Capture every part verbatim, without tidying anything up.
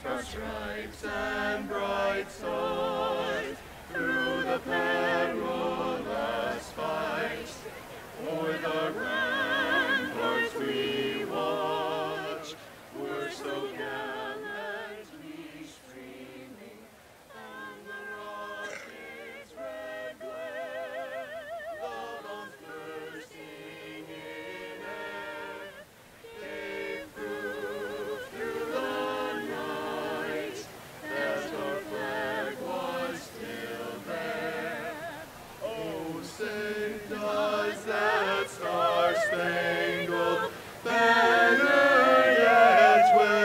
the stripes and bright stars, through the perilous fight, o'er the ramparts we watch, were so gallantly streaming, and the rocket's red glare, the bombs bursting in air, gave proof through the night that our flag was still there. Oh, say does that star-spangled banner yet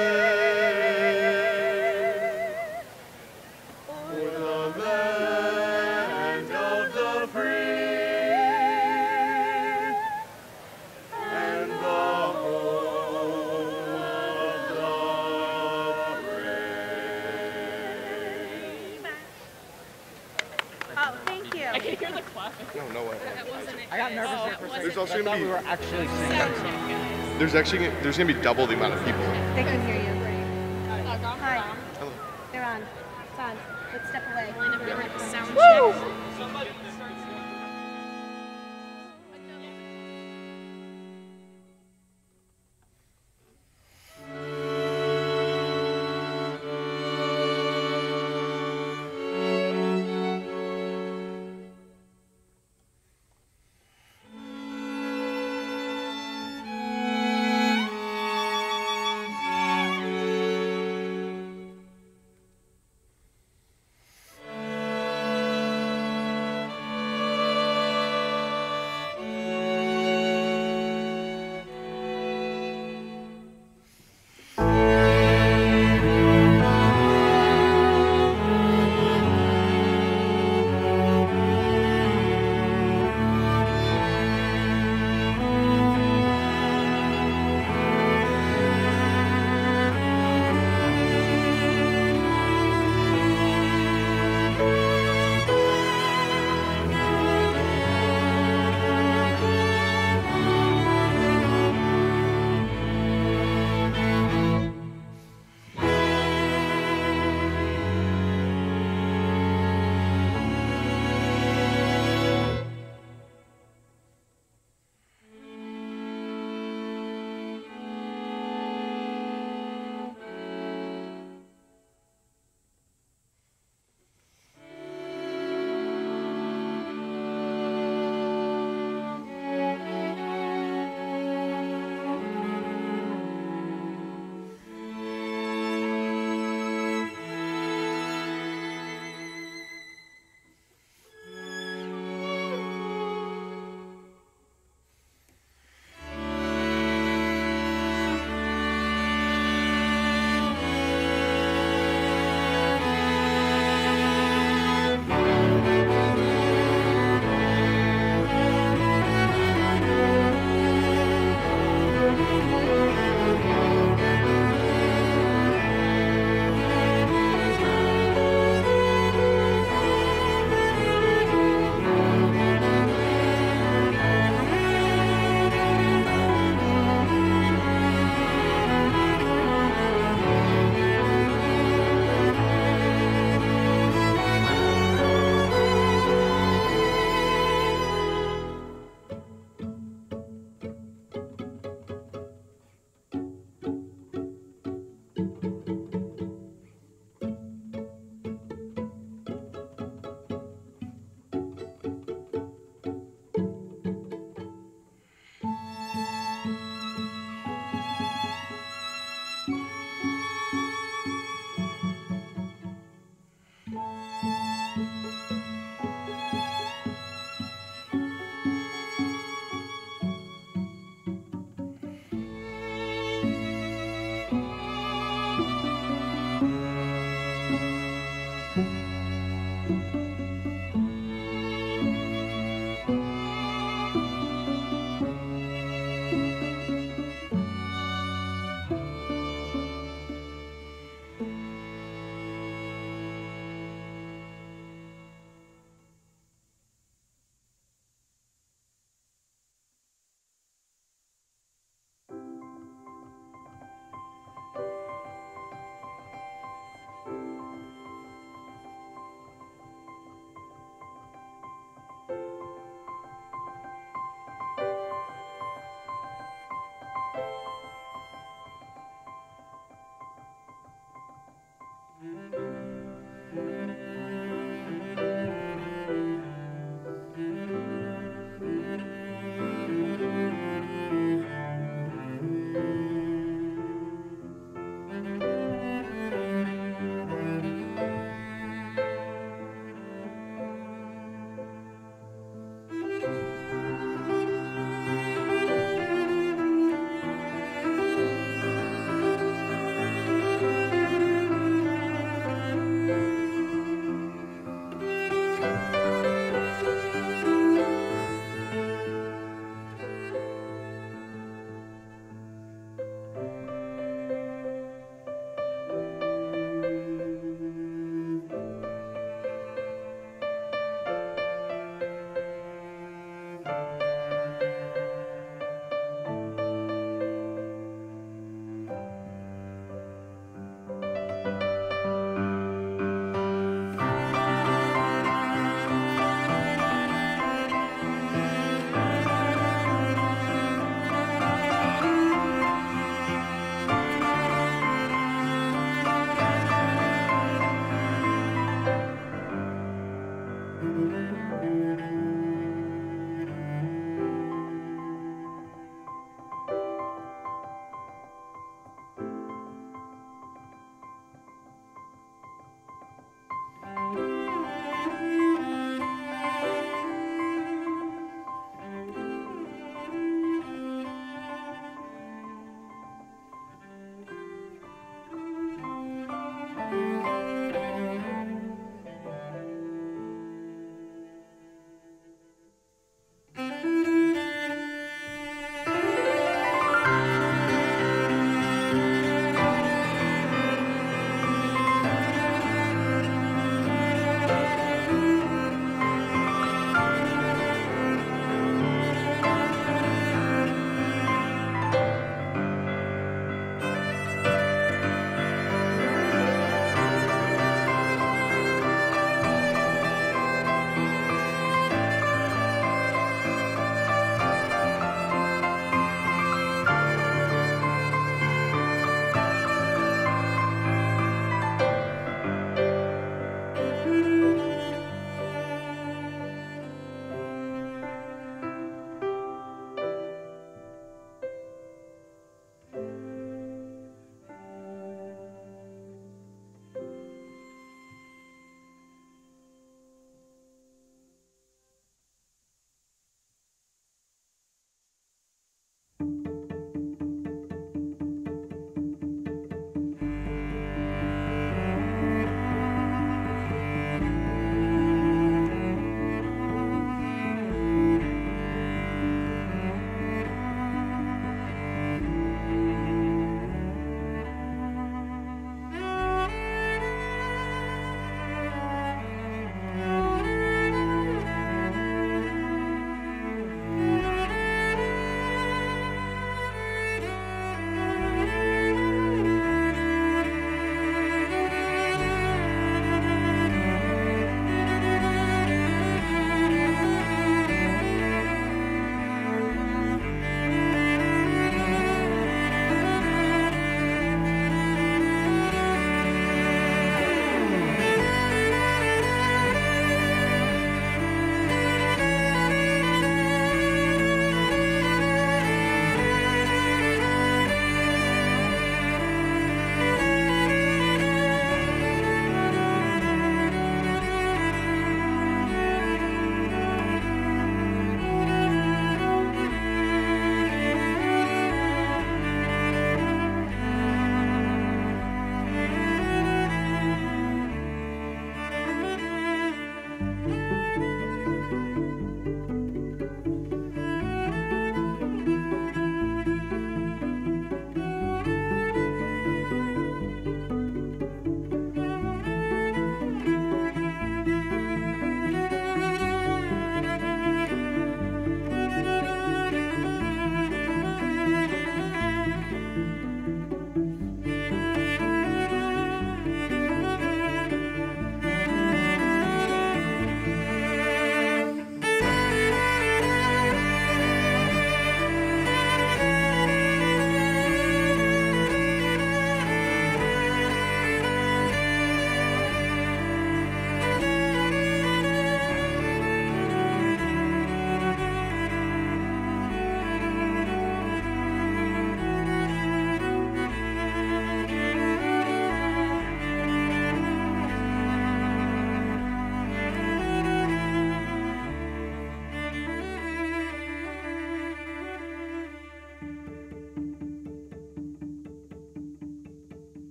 wave o'er the land of the free and the home of the brave? Oh, thank you. I can hear the clapping. No, no way. That wasn't it. I got nervous Oh, there it for a wasn't second. There's also I gonna thought be- we were actually singing. Sound check, guys. There's actually there's gonna be double the amount of people. They can hear you. Log on. Hi. Hello. They're on. It's on. Let's step away. Line up there, sound check.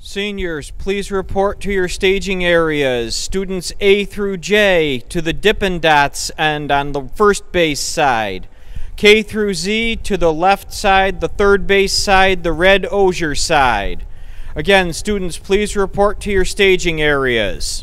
Seniors, please report to your staging areas. Students A through J to the Dippin' Dots end on the first base side. K through Z to the left side, the third base side, the red osier side. Again, students, please report to your staging areas.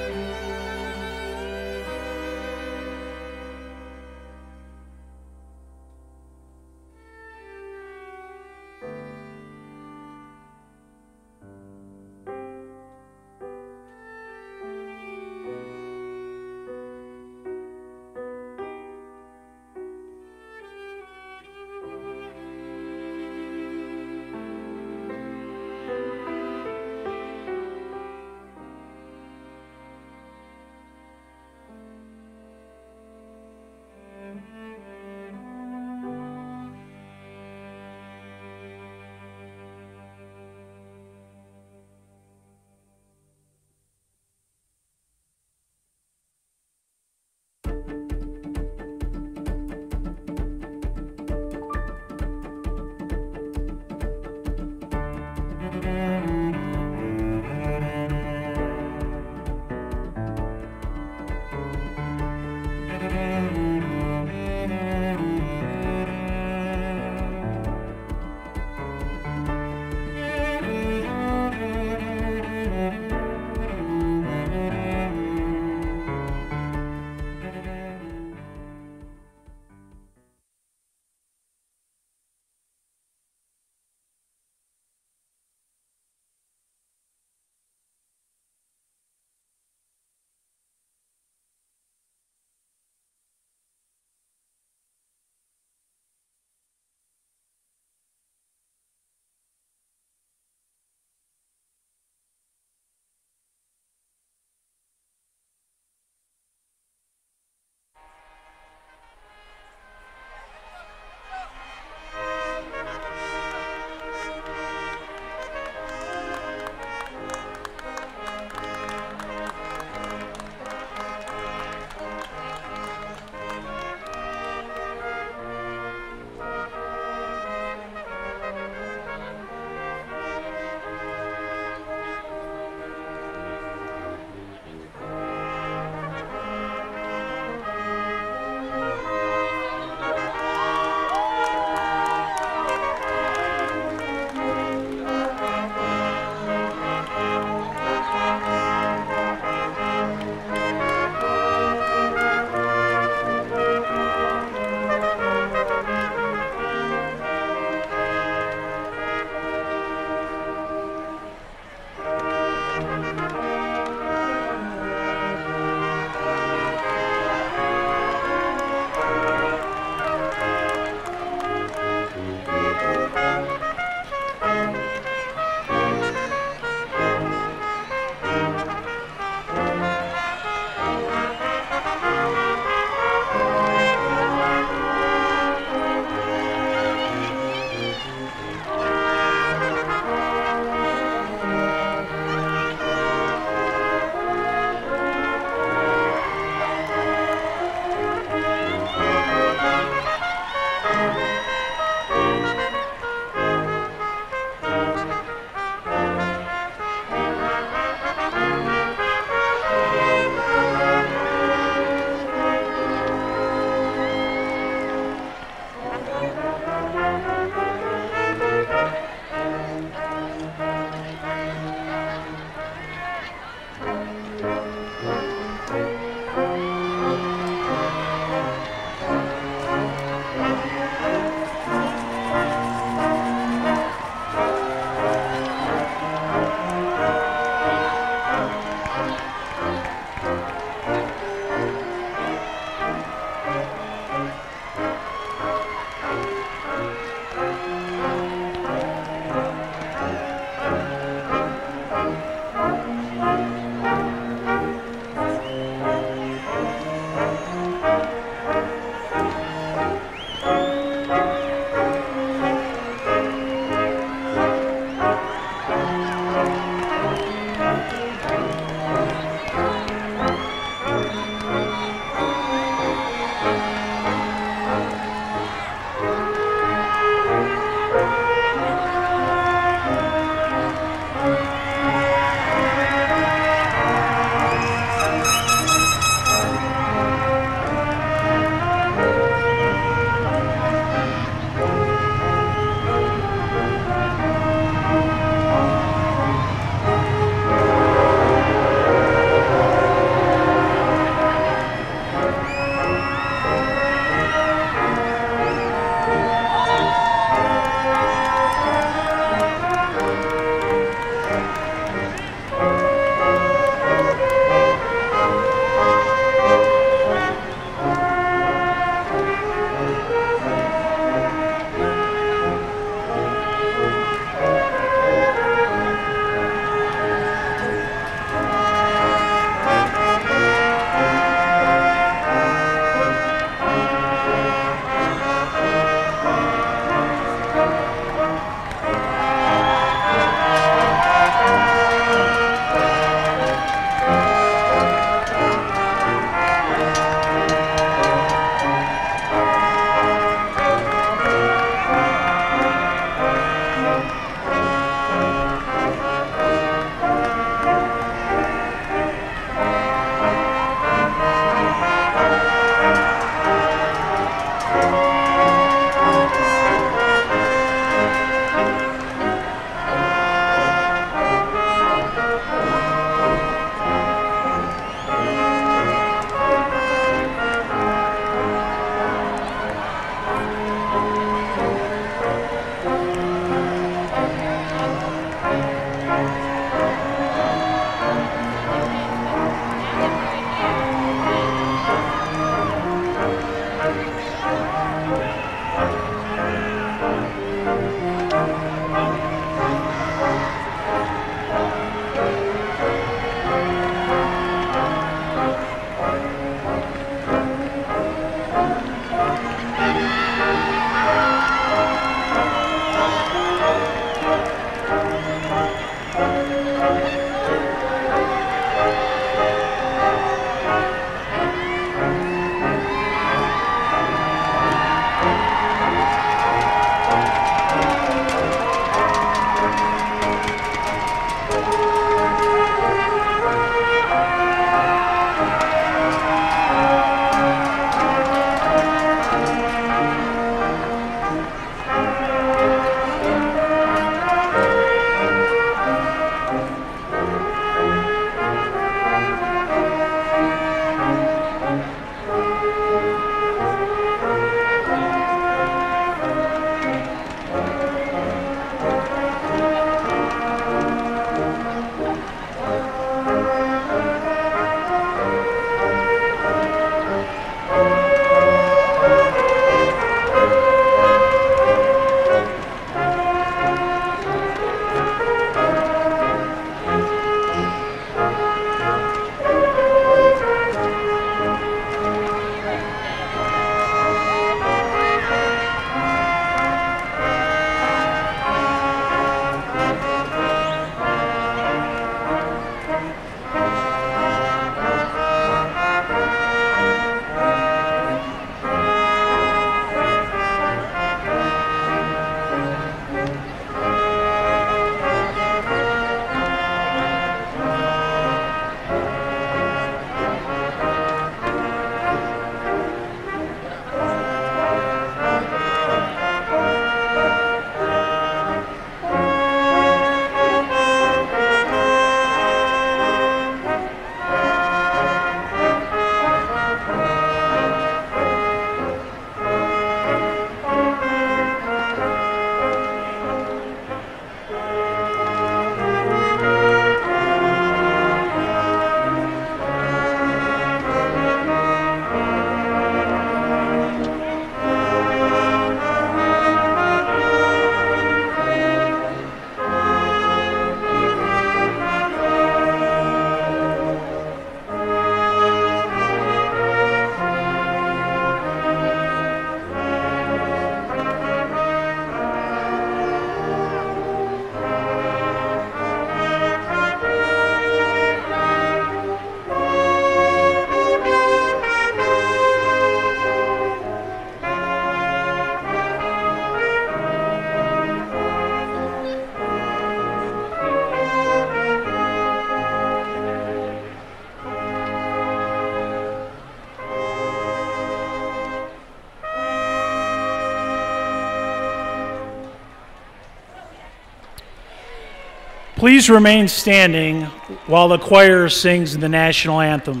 Please remain standing while the choir sings the national anthem.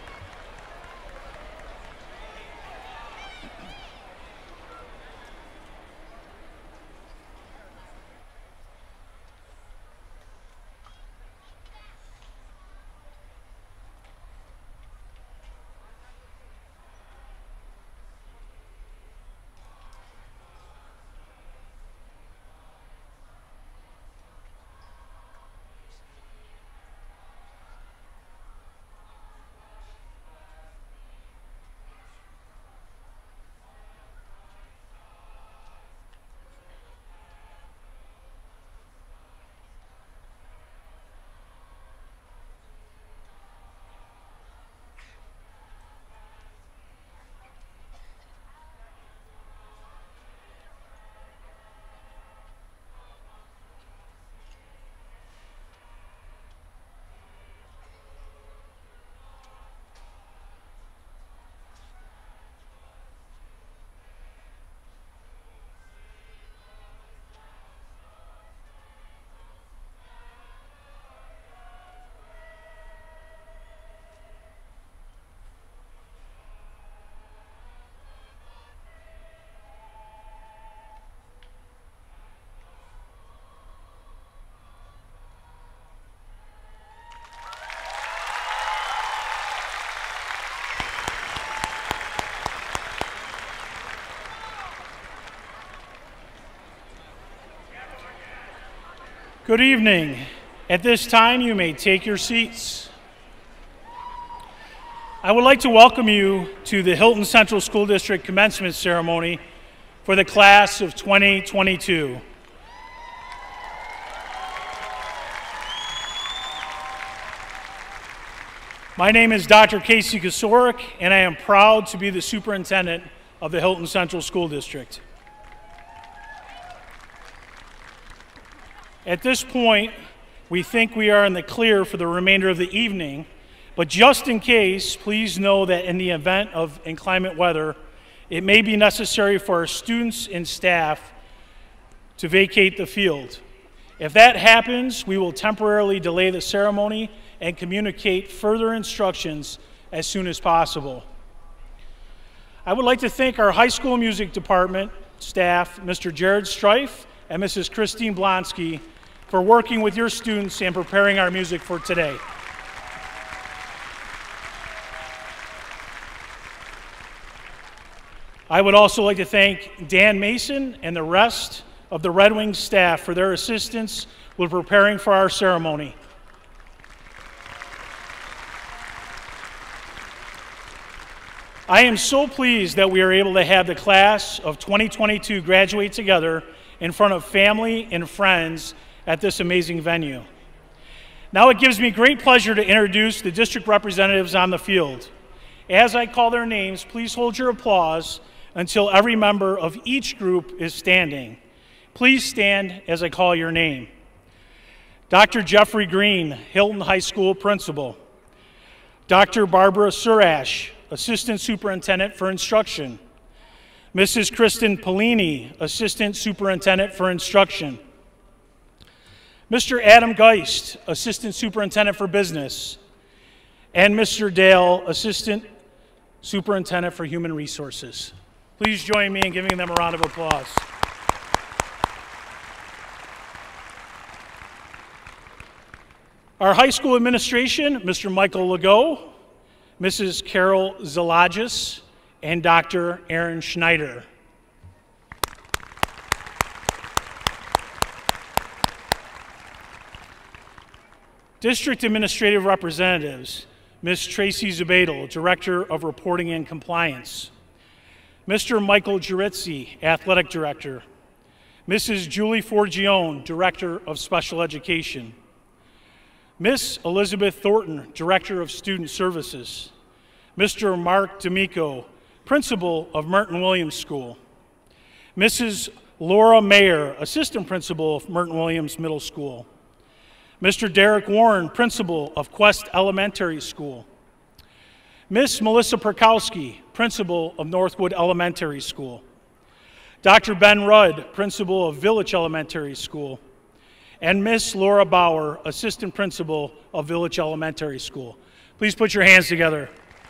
Good evening. At this time, you may take your seats. I would like to welcome you to the Hilton Central School District commencement ceremony for the class of twenty twenty-two. My name is Doctor Casey Kosorik, and I am proud to be the superintendent of the Hilton Central School District. At this point, we think we are in the clear for the remainder of the evening, but just in case, please know that in the event of inclement weather, it may be necessary for our students and staff to vacate the field. If that happens, we will temporarily delay the ceremony and communicate further instructions as soon as possible. I would like to thank our high school music department staff, Mister Jared Strife and Missus Christine Blonsky, for working with your students and preparing our music for today. I would also like to thank Dan Mason and the rest of the Red Wings staff for their assistance with preparing for our ceremony. I am so pleased that we are able to have the class of twenty twenty-two graduate together in front of family and friends at this amazing venue. Now it gives me great pleasure to introduce the district representatives on the field. As I call their names, please hold your applause until every member of each group is standing. Please stand as I call your name. Doctor Jeffrey Green, Hilton High School Principal. Doctor Barbara Surash, Assistant Superintendent for Instruction. Missus Kristen Pellini, Assistant Superintendent for Instruction. Mister Adam Geist, Assistant Superintendent for Business. And Mister Dale, Assistant Superintendent for Human Resources. Please join me in giving them a round of applause. Our high school administration, Mister Michael Legault, Missus Carol Zalagis, and Doctor Aaron Schneider. District Administrative Representatives, Miz Tracy Zubedel, Director of Reporting and Compliance. Mister Michael Girizzi, Athletic Director. Missus Julie Forgione, Director of Special Education. Miz Elizabeth Thornton, Director of Student Services. Mister Mark D'Amico, Principal of Merton Williams School. Missus Laura Mayer, Assistant Principal of Merton Williams Middle School. Mister Derek Warren, Principal of Quest Elementary School. Miss Melissa Perkowski, Principal of Northwood Elementary School. Doctor Ben Rudd, Principal of Village Elementary School. and Miss Laura Bauer, Assistant Principal of Village Elementary School. Please put your hands together.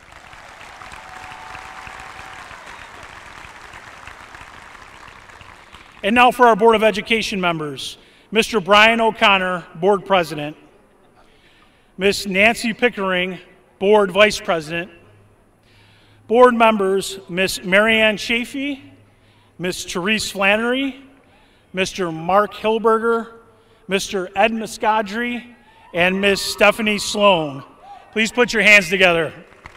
And now for our Board of Education members. Mister Brian O'Connor, Board President. Miss Nancy Pickering, Board Vice President. Board members, Miss Marianne Chafee, Miss Therese Flannery, Mister Mark Hilberger, Mister Ed Muscadri, and Miss Stephanie Sloan. Please put your hands together.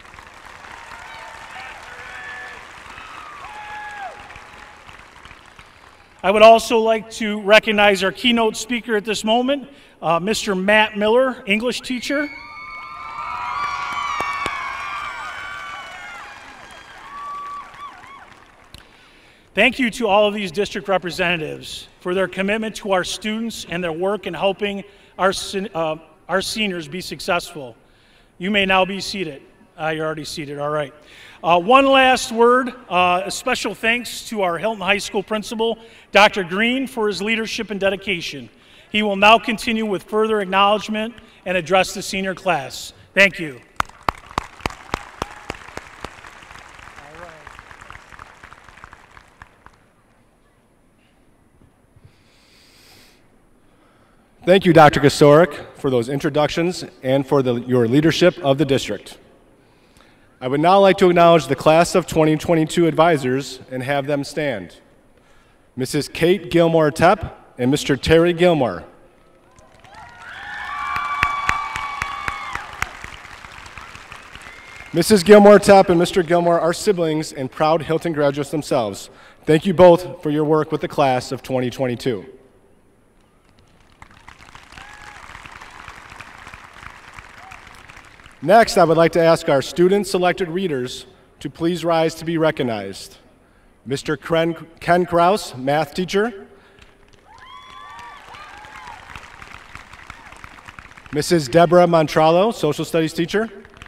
I would also like to recognize our keynote speaker at this moment, uh, Mister Matt Miller, English teacher. Thank you to all of these district representatives for their commitment to our students and their work in helping our, uh, our seniors be successful. You may now be seated. Uh, you're already seated, all right. Uh, one last word, uh, a special thanks to our Hilton High School principal, Doctor Green, for his leadership and dedication. He will now continue with further acknowledgement and address the senior class. Thank you. Thank you, Doctor Kosoric, for those introductions and for the, your leadership of the district. I would now like to acknowledge the class of twenty twenty-two advisors and have them stand. Missus Kate Gilmore Tepp and Mister Terry Gilmore. Missus Gilmore Tepp and Mister Gilmore are siblings and proud Hilton graduates themselves. Thank you both for your work with the class of twenty twenty-two. Next, I would like to ask our student-selected readers to please rise to be recognized. Mister Ken, Ken Kraus, math teacher. Missus Deborah Montrallo, social studies teacher.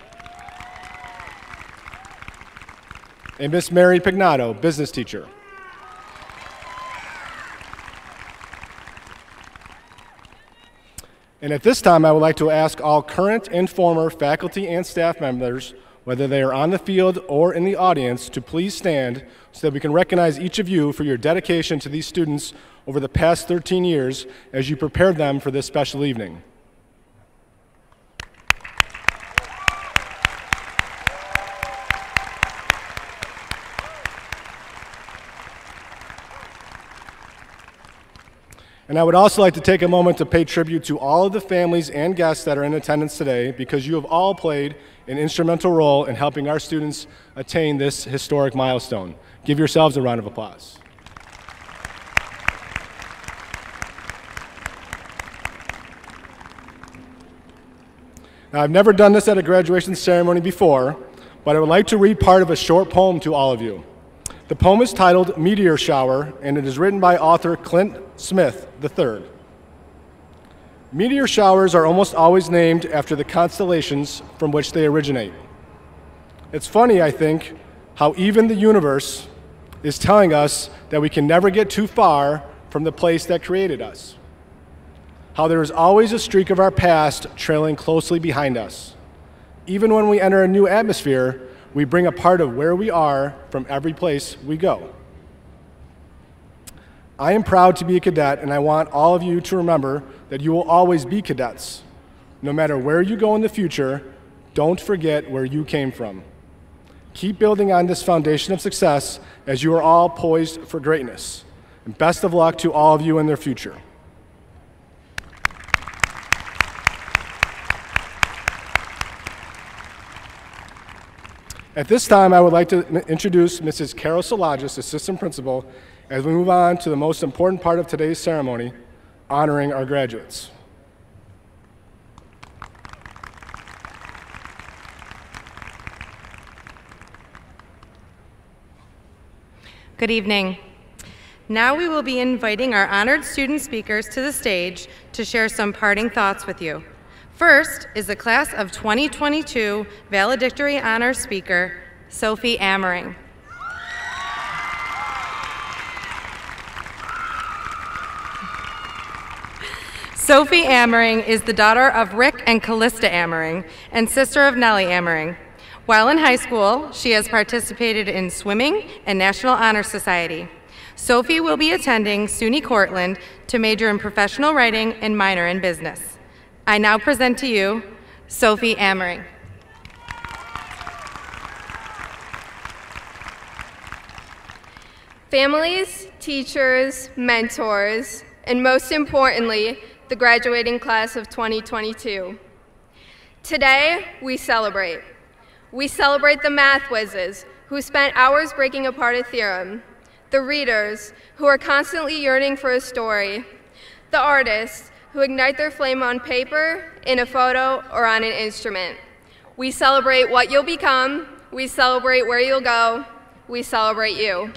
And Miss Mary Pignato, business teacher. And at this time, I would like to ask all current and former faculty and staff members, whether they are on the field or in the audience, to please stand so that we can recognize each of you for your dedication to these students over the past thirteen years as you prepared them for this special evening. And I would also like to take a moment to pay tribute to all of the families and guests that are in attendance today, because you have all played an instrumental role in helping our students attain this historic milestone. Give yourselves a round of applause. Now, I've never done this at a graduation ceremony before, but I would like to read part of a short poem to all of you. The poem is titled Meteor Shower, and it is written by author Clint Smith the third. Meteor showers are almost always named after the constellations from which they originate. It's funny, I think, how even the universe is telling us that we can never get too far from the place that created us. How there is always a streak of our past trailing closely behind us. Even when we enter a new atmosphere, we bring a part of where we are from every place we go. I am proud to be a cadet, and I want all of you to remember that you will always be cadets. No matter where you go in the future, don't forget where you came from. Keep building on this foundation of success as you are all poised for greatness. And best of luck to all of you in their future. At this time, I would like to introduce Missus Carol Solagis, Assistant Principal, as we move on to the most important part of today's ceremony, honoring our graduates. Good evening. Now we will be inviting our honored student speakers to the stage to share some parting thoughts with you. First is the class of twenty twenty-two valedictory honor speaker, Sophie Amering. Sophie Amering is the daughter of Rick and Callista Amering and sister of Nellie Amering. While in high school, she has participated in swimming and National Honor Society. Sophie will be attending SUNY Cortland to major in professional writing and minor in business. I now present to you Sophie Amering. Families, teachers, mentors, and most importantly, the graduating class of twenty twenty-two. Today, we celebrate. We celebrate the math whizzes who spent hours breaking apart a theorem, the readers who are constantly yearning for a story, the artists who ignite their flame on paper, in a photo, or on an instrument. We celebrate what you'll become, we celebrate where you'll go, we celebrate you.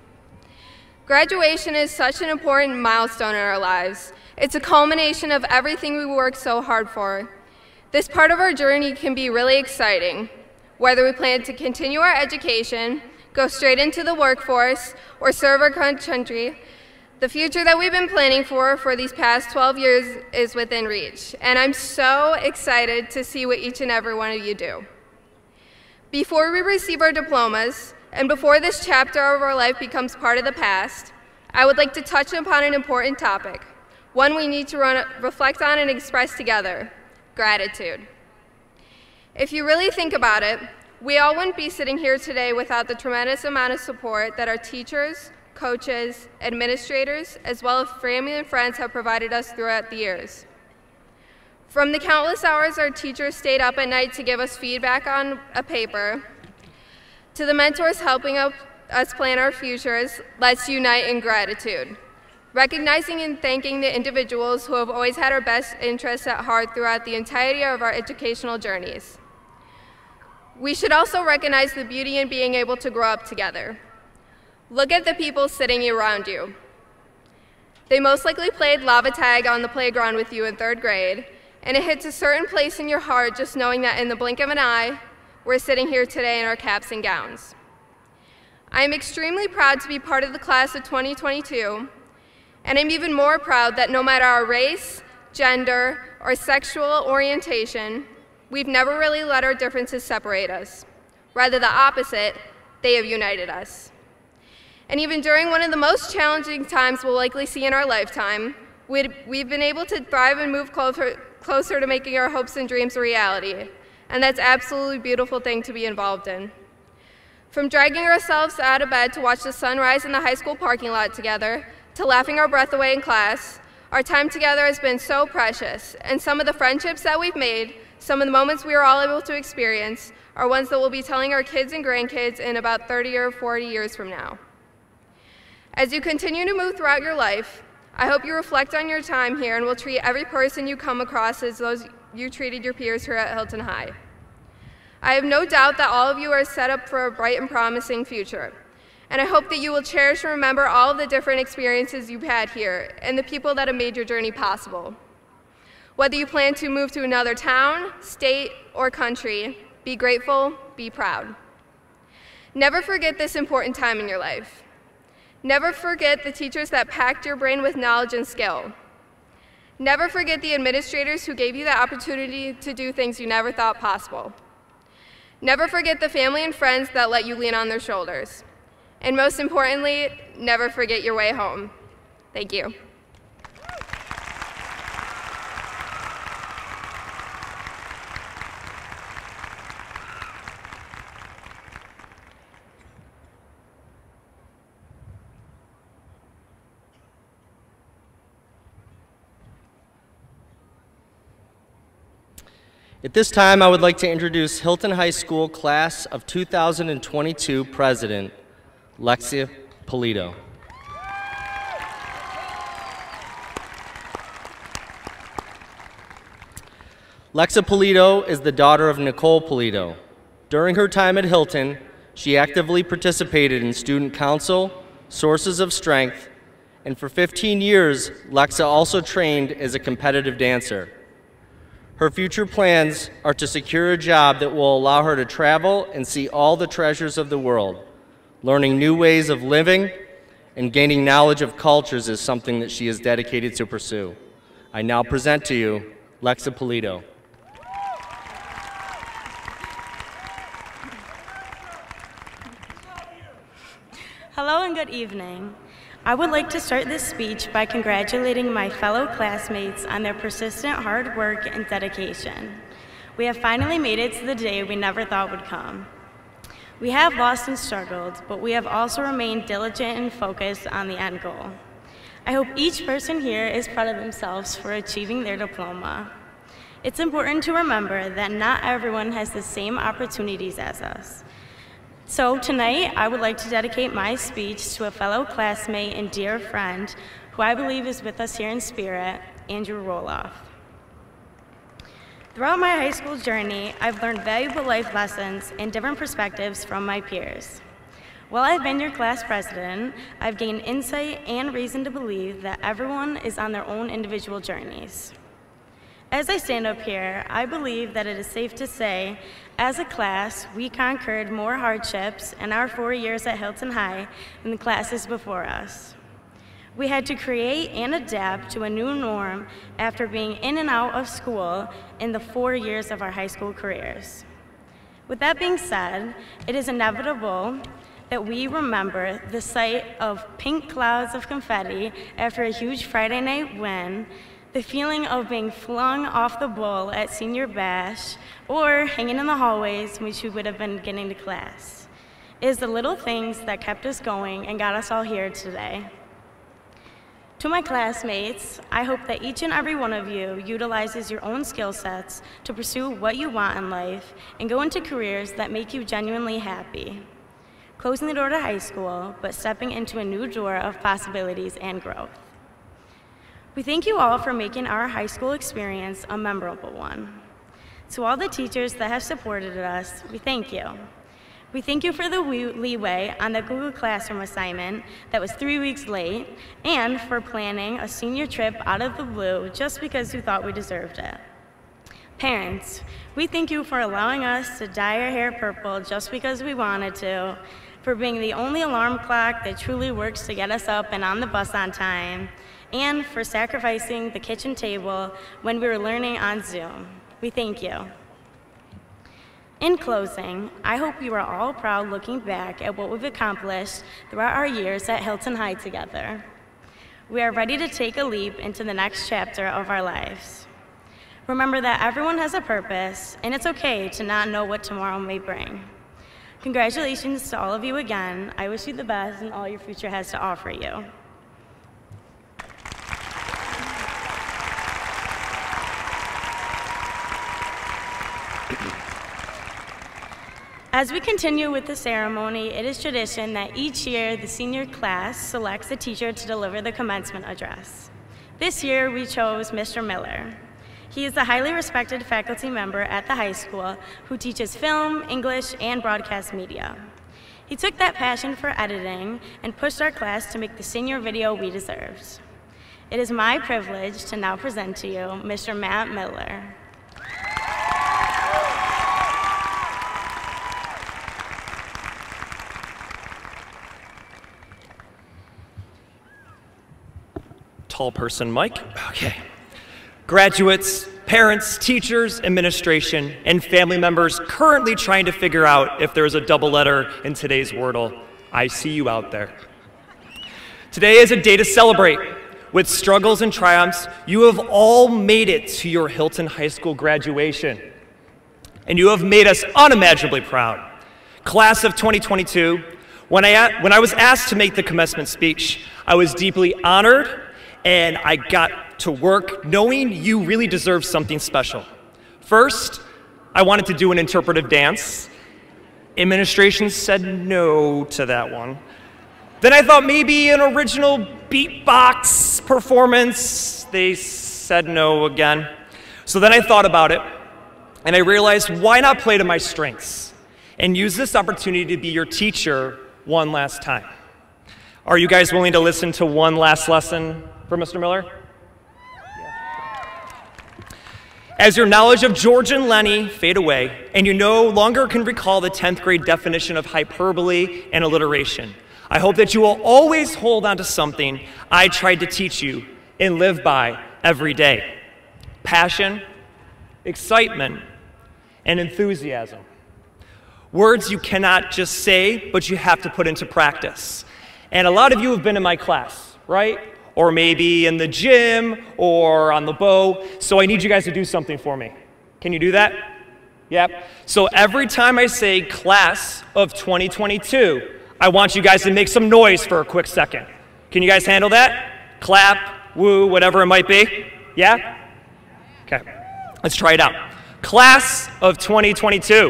Graduation is such an important milestone in our lives. It's a culmination of everything we worked so hard for. This part of our journey can be really exciting, whether we plan to continue our education, go straight into the workforce, or serve our country. The future that we've been planning for for these past twelve years is within reach, and I'm so excited to see what each and every one of you do. Before we receive our diplomas, and before this chapter of our life becomes part of the past, I would like to touch upon an important topic, one we need to run, reflect on and express together: gratitude. If you really think about it, we all wouldn't be sitting here today without the tremendous amount of support that our teachers, coaches, administrators, as well as family and friends have provided us throughout the years. From the countless hours our teachers stayed up at night to give us feedback on a paper, to the mentors helping us plan our futures, let's unite in gratitude, recognizing and thanking the individuals who have always had our best interests at heart throughout the entirety of our educational journeys. We should also recognize the beauty in being able to grow up together. Look at the people sitting around you. They most likely played lava tag on the playground with you in third grade, and it hits a certain place in your heart just knowing that in the blink of an eye, we're sitting here today in our caps and gowns. I am extremely proud to be part of the class of twenty twenty-two, and I'm even more proud that no matter our race, gender, or sexual orientation, we've never really let our differences separate us. Rather the opposite, they have united us. And even during one of the most challenging times we'll likely see in our lifetime, we'd, we've been able to thrive and move closer, closer to making our hopes and dreams a reality. And that's absolutely a beautiful thing to be involved in. From dragging ourselves out of bed to watch the sun rise in the high school parking lot together, to laughing our breath away in class, our time together has been so precious, and some of the friendships that we've made, some of the moments we were all able to experience, are ones that we'll be telling our kids and grandkids in about thirty or forty years from now. As you continue to move throughout your life, I hope you reflect on your time here and will treat every person you come across as those you treated your peers here at Hilton High. I have no doubt that all of you are set up for a bright and promising future, and I hope that you will cherish and remember all of the different experiences you've had here and the people that have made your journey possible. Whether you plan to move to another town, state, or country, be grateful, be proud. Never forget this important time in your life. Never forget the teachers that packed your brain with knowledge and skill. Never forget the administrators who gave you the opportunity to do things you never thought possible. Never forget the family and friends that let you lean on their shoulders. And most importantly, never forget your way home. Thank you. At this time, I would like to introduce Hilton High School Class of two thousand twenty-two President, Lexia Polito. Lexa Polito is the daughter of Nicole Polito. During her time at Hilton, she actively participated in student council, sources of strength, and for fifteen years, Lexa also trained as a competitive dancer. Her future plans are to secure a job that will allow her to travel and see all the treasures of the world. Learning new ways of living and gaining knowledge of cultures is something that she is dedicated to pursue. I now present to you Lexa Polito. Hello and good evening. I would like to start this speech by congratulating my fellow classmates on their persistent hard work and dedication. We have finally made it to the day we never thought would come. We have lost and struggled, but we have also remained diligent and focused on the end goal. I hope each person here is proud of themselves for achieving their diploma. It's important to remember that not everyone has the same opportunities as us. So tonight, I would like to dedicate my speech to a fellow classmate and dear friend who I believe is with us here in spirit, Andrew Roloff. Throughout my high school journey, I've learned valuable life lessons and different perspectives from my peers. While I've been your class president, I've gained insight and reason to believe that everyone is on their own individual journeys. As I stand up here, I believe that it is safe to say, as a class, we conquered more hardships in our four years at Hilton High than the classes before us. We had to create and adapt to a new norm after being in and out of school in the four years of our high school careers. With that being said, it is inevitable that we remember the sight of pink clouds of confetti after a huge Friday night win, the feeling of being flung off the bull at senior bash, or hanging in the hallways which we would have been getting to class. It is the little things that kept us going and got us all here today. To my classmates, I hope that each and every one of you utilizes your own skill sets to pursue what you want in life and go into careers that make you genuinely happy. Closing the door to high school, but stepping into a new door of possibilities and growth. We thank you all for making our high school experience a memorable one. To all the teachers that have supported us, we thank you. We thank you for the leeway on the Google Classroom assignment that was three weeks late, and for planning a senior trip out of the blue just because you thought we deserved it. Parents, we thank you for allowing us to dye our hair purple just because we wanted to, for being the only alarm clock that truly works to get us up and on the bus on time, and for sacrificing the kitchen table when we were learning on Zoom. We thank you. In closing, I hope you are all proud looking back at what we've accomplished throughout our years at Hilton High together. We are ready to take a leap into the next chapter of our lives. Remember that everyone has a purpose, and it's okay to not know what tomorrow may bring. Congratulations to all of you again. I wish you the best in all your future has to offer you. As we continue with the ceremony, it is tradition that each year the senior class selects a teacher to deliver the commencement address. This year we chose Mister Miller. He is a highly respected faculty member at the high school who teaches film, English, and broadcast media. He took that passion for editing and pushed our class to make the senior video we deserved. It is my privilege to now present to you Mister Matt Miller. Tall person, Mike. Okay. Graduates, parents, teachers, administration, and family members currently trying to figure out if there's a double letter in today's Wordle. I see you out there. Today is a day to celebrate. With struggles and triumphs, you have all made it to your Hilton High School graduation. And you have made us unimaginably proud. Class of twenty twenty-two, when I, when I was asked to make the commencement speech, I was deeply honored, and I got to work knowing you really deserve something special. First, I wanted to do an interpretive dance. Administration said no to that one. Then I thought maybe an original beatbox performance. They said no again. So then I thought about it, and I realized, why not play to my strengths and use this opportunity to be your teacher one last time? Are you guys willing to listen to one last lesson for Mister Miller? As your knowledge of George and Lenny fade away, and you no longer can recall the tenth grade definition of hyperbole and alliteration, I hope that you will always hold on to something I tried to teach you and live by every day. Passion, excitement, and enthusiasm. Words you cannot just say, but you have to put into practice. And a lot of you have been in my class, right? Or maybe in the gym or on the boat. So I need you guys to do something for me. Can you do that? Yep. So every time I say class of twenty twenty-two, I want you guys to make some noise for a quick second. Can you guys handle that? Clap, woo, whatever it might be. Yeah? Okay. Let's try it out. Class of twenty twenty-two.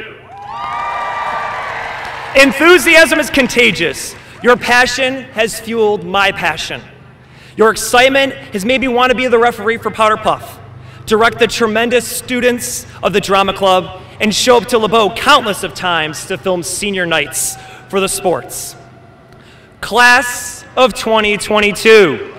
Enthusiasm is contagious. Your passion has fueled my passion. Your excitement has made me want to be the referee for Powder Puff, direct the tremendous students of the drama club, and show up to LeBeau countless of times to film senior nights for the sports. Class of twenty twenty-two.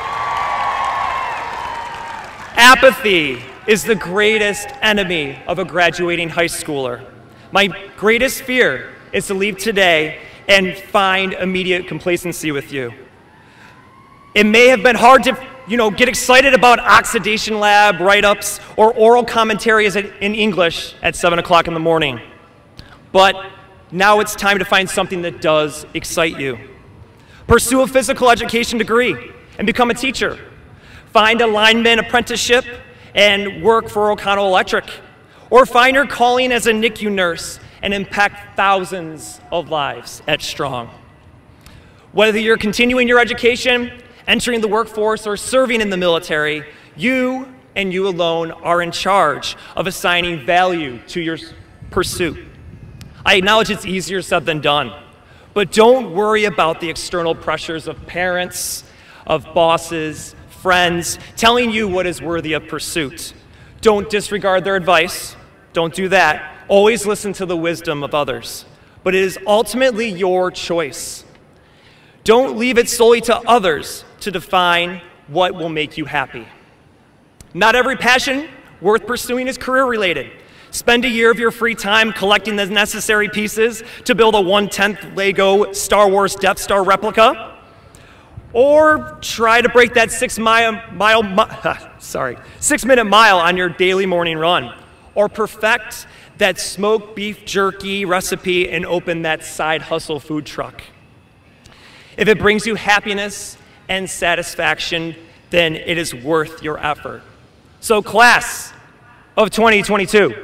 Apathy is the greatest enemy of a graduating high schooler. My greatest fear is to leave today and find immediate complacency with you. It may have been hard to, you know, get excited about oxidation lab write-ups or oral commentaries in English at seven o'clock in the morning. But now it's time to find something that does excite you. Pursue a physical education degree and become a teacher. Find a lineman apprenticeship and work for O'Connell Electric. Or find your calling as a N I C U nurse and impact thousands of lives at Strong. Whether you're continuing your education, entering the workforce, or serving in the military, you and you alone are in charge of assigning value to your pursuit. I acknowledge it's easier said than done, but don't worry about the external pressures of parents, of bosses, friends, telling you what is worthy of pursuit. Don't disregard their advice. Don't do that. Always listen to the wisdom of others. But it is ultimately your choice. Don't leave it solely to others to define what will make you happy. Not every passion worth pursuing is career-related. Spend a year of your free time collecting the necessary pieces to build a one-tenth Lego Star Wars Death Star replica. Or try to break that six mile, mile mi sorry, six minute mile on your daily morning run. Or perfect that smoked beef jerky recipe and open that side hustle food truck. If it brings you happiness and satisfaction, then it is worth your effort. So class of twenty twenty-two.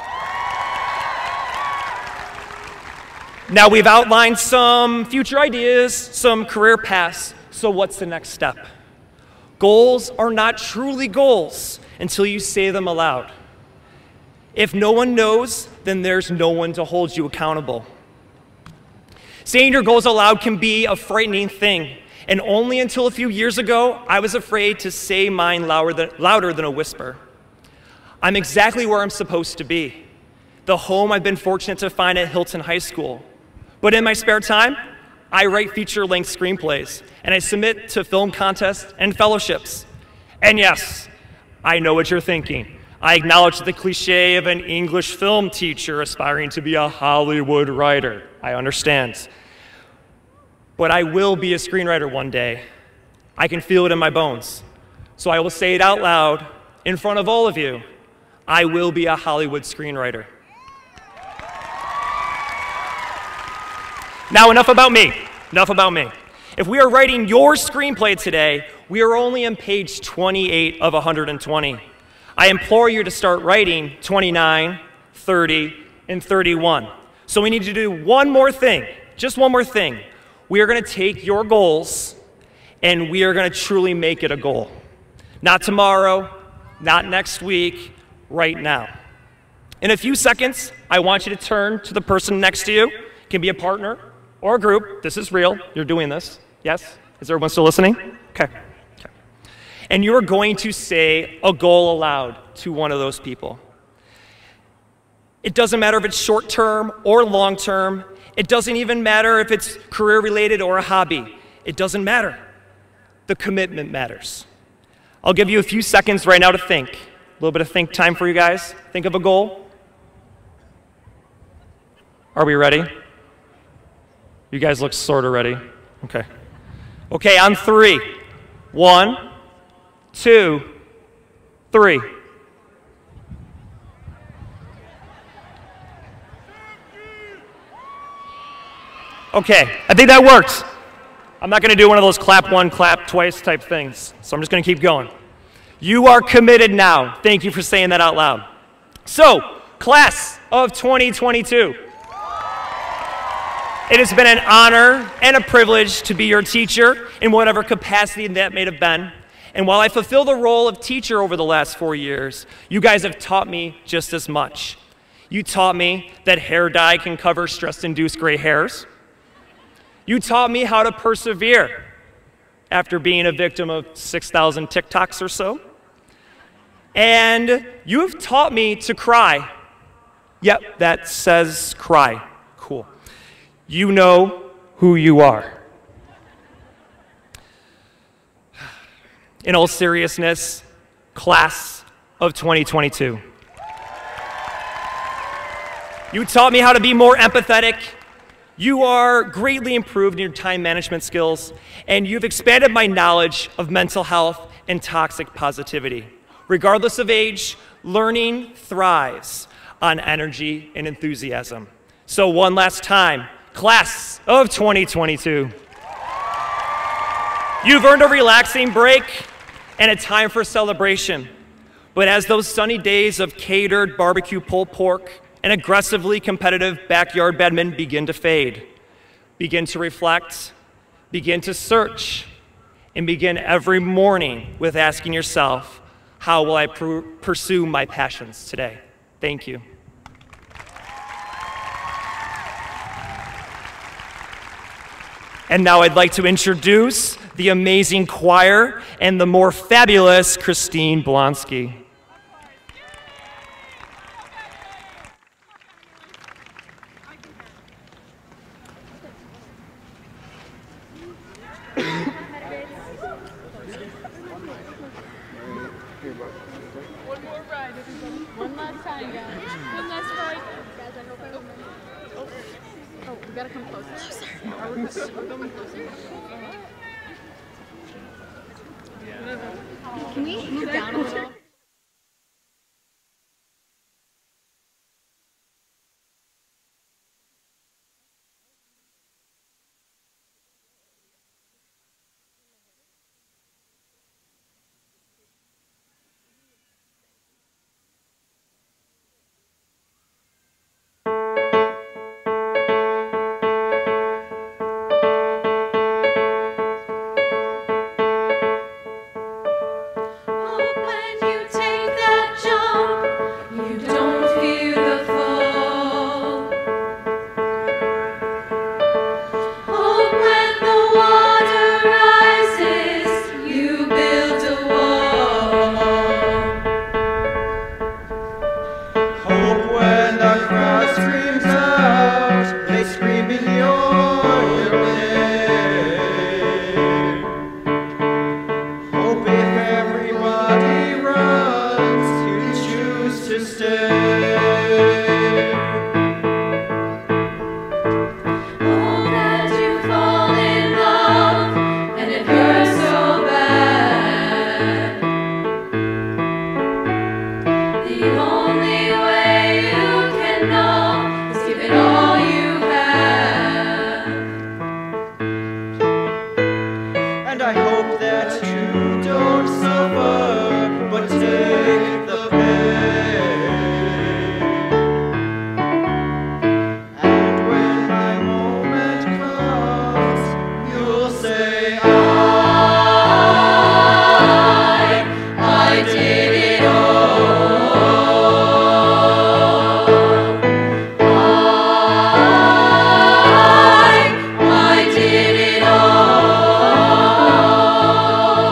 Now we've outlined some future ideas, some career paths. So what's the next step? Goals are not truly goals until you say them aloud. If no one knows, then there's no one to hold you accountable. Saying your goals aloud can be a frightening thing, and only until a few years ago, I was afraid to say mine louder than, louder than a whisper. I'm exactly where I'm supposed to be, the home I've been fortunate to find at Hilton High School. But in my spare time, I write feature-length screenplays, and I submit to film contests and fellowships. And yes, I know what you're thinking. I acknowledge the cliche of an English film teacher aspiring to be a Hollywood writer. I understand. But I will be a screenwriter one day. I can feel it in my bones. So I will say it out loud in front of all of you. I will be a Hollywood screenwriter. Now, enough about me. Enough about me. If we are writing your screenplay today, we are only on page twenty-eight of one hundred twenty. I implore you to start writing twenty-nine, thirty, and thirty-one. So we need to do one more thing, just one more thing. We are going to take your goals and we are going to truly make it a goal. Not tomorrow, not next week, right now. In a few seconds, I want you to turn to the person next to you. It can be a partner or a group. This is real. You're doing this. Yes? Is everyone still listening? Okay. Okay. And you are going to say a goal aloud to one of those people. It doesn't matter if it's short term or long term. It doesn't even matter if it's career related or a hobby. It doesn't matter. The commitment matters. I'll give you a few seconds right now to think. A little bit of think time for you guys. Think of a goal. Are we ready? You guys look sort of ready. Okay. Okay, on three. One, two, three. Okay, I think that worked. I'm not going to do one of those clap one, clap twice type things, so I'm just going to keep going. You are committed now. Thank you for saying that out loud. So, class of twenty twenty-two. It has been an honor and a privilege to be your teacher in whatever capacity that may have been. And while I fulfill the role of teacher over the last four years, you guys have taught me just as much. You taught me that hair dye can cover stress-induced gray hairs. You taught me how to persevere after being a victim of six thousand TikToks or so. And you have taught me to cry. Yep, that says cry. Cool. You know who you are. In all seriousness, class of twenty twenty-two. You taught me how to be more empathetic. You are greatly improved in your time management skills, and you've expanded my knowledge of mental health and toxic positivity. Regardless of age, learning thrives on energy and enthusiasm. So one last time, class of twenty twenty-two. You've earned a relaxing break and a time for celebration. But as those sunny days of catered barbecue pulled pork and aggressively competitive backyard badminton begin to fade, begin to reflect, begin to search, and begin every morning with asking yourself, how will I pr- pursue my passions today? Thank you. And now I'd like to introduce the amazing choir and the more fabulous Christine Blonsky. One more ride, everybody. One last time, guys. One last ride. Guys, I hope I remember. Oh, oh, we gotta come closer. Closer. Are we, are we going closer? Yeah. Can we move down a little? I did it all.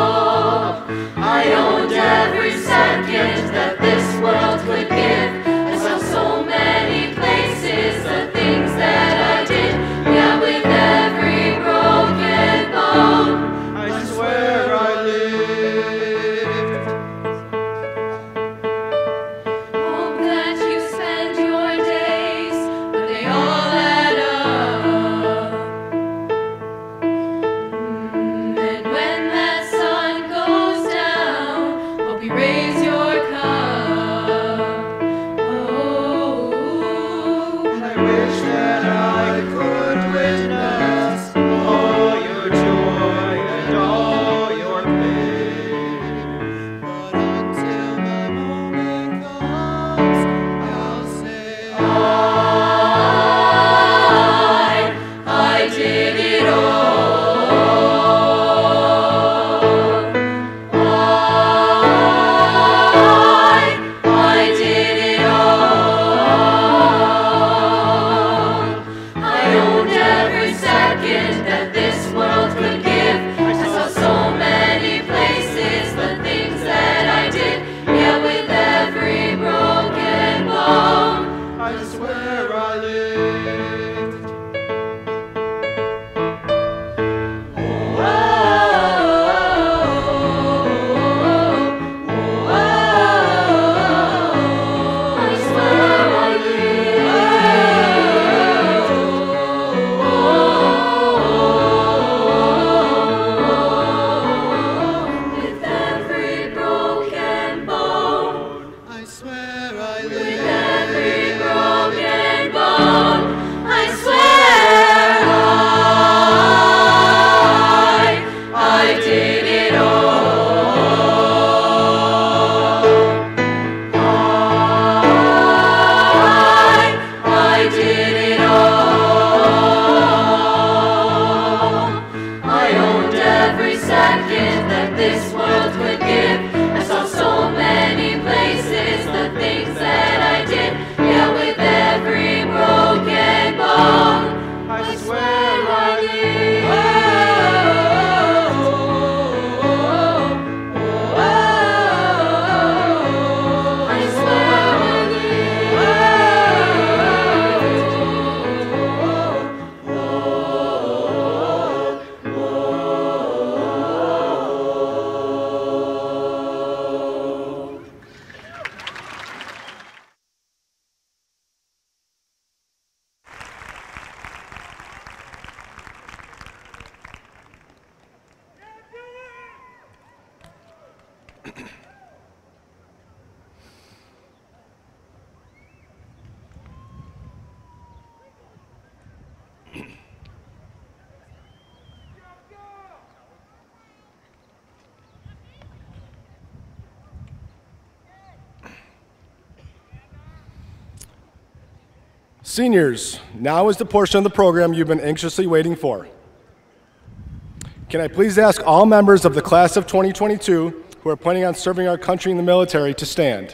Seniors, now is the portion of the program you've been anxiously waiting for. Can I please ask all members of the class of twenty twenty-two who are planning on serving our country in the military to stand?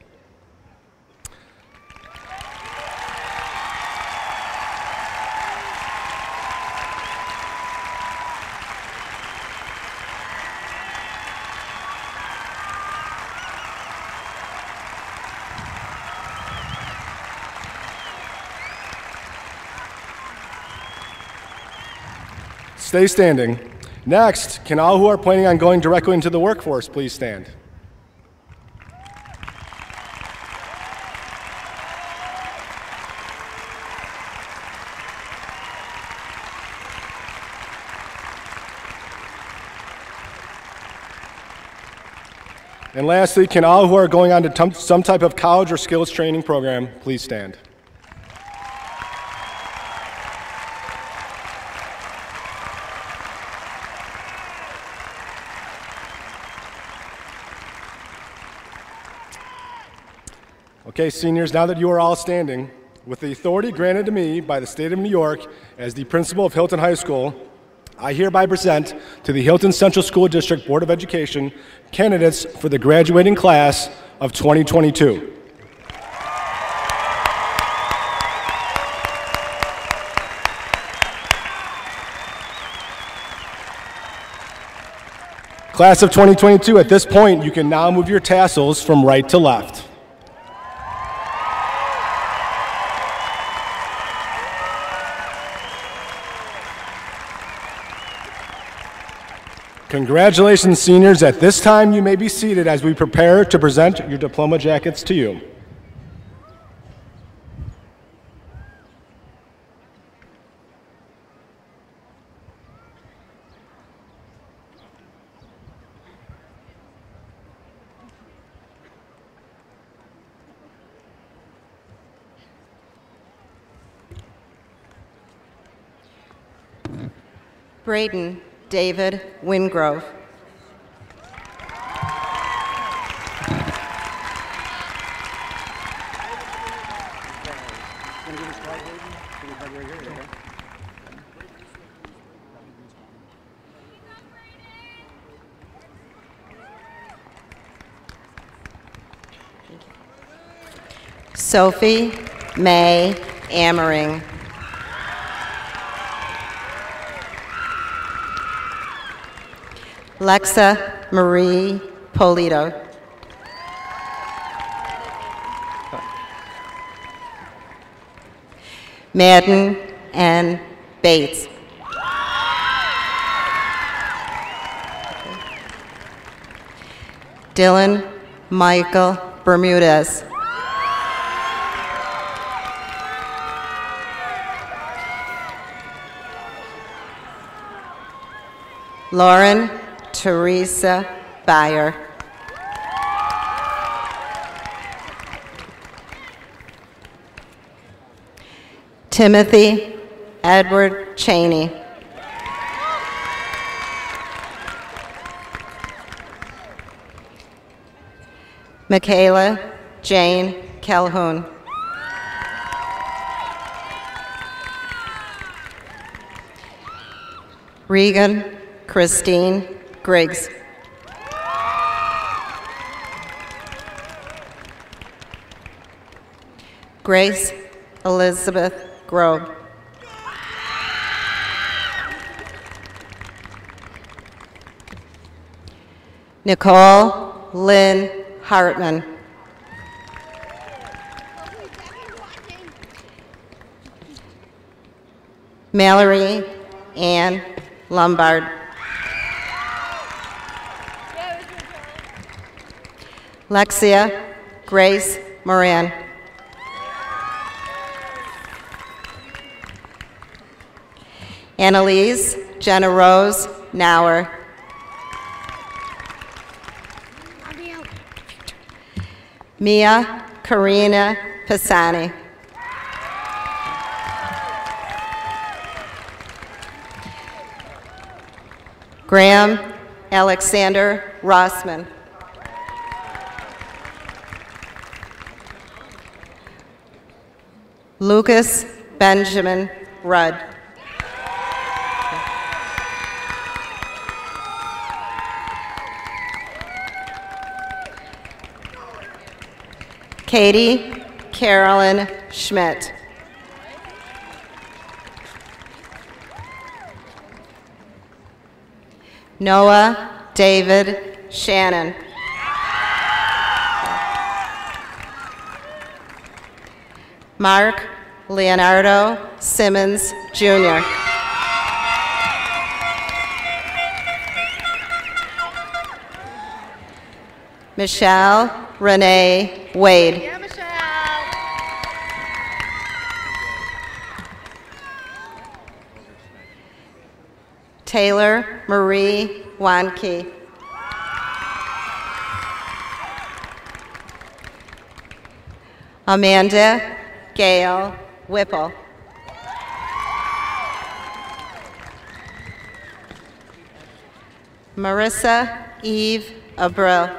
Stay standing. Next, can all who are planning on going directly into the workforce please stand? And lastly, can all who are going on to some type of college or skills training program please stand? Okay, seniors, now that you are all standing, with the authority granted to me by the state of New York as the principal of Hilton High School, I hereby present to the Hilton Central School District Board of Education candidates for the graduating class of twenty twenty-two. Class of twenty twenty-two, at this point, you can now move your tassels from right to left. Congratulations, seniors. At this time, you may be seated as we prepare to present your diploma jackets to you. Braden David Wingrove. Sophie May Amering. Lexa Marie Polito. Madden N. Bates. Dylan Michael Bermudez. Lauren Teresa Bayer. Timothy Edward Cheney. Michaela Jane Calhoun. Regan Christine Griggs. Grace Elizabeth Grobe. Nicole Lynn Hartman. Mallory Ann Lombard. Lexia Grace Moran. Annalise Jenna Rose Nauer. Mia Karina Pisani. Graham Alexander Rossman. Lucas Benjamin Rudd. Katie Carolyn Schmidt. Noah David Shannon. Mark Leonardo Simmons, Junior Michelle Renee Wade. Yeah, Michelle. Taylor Marie Wanke. Amanda Gail Whipple. Marissa Eve Abreu.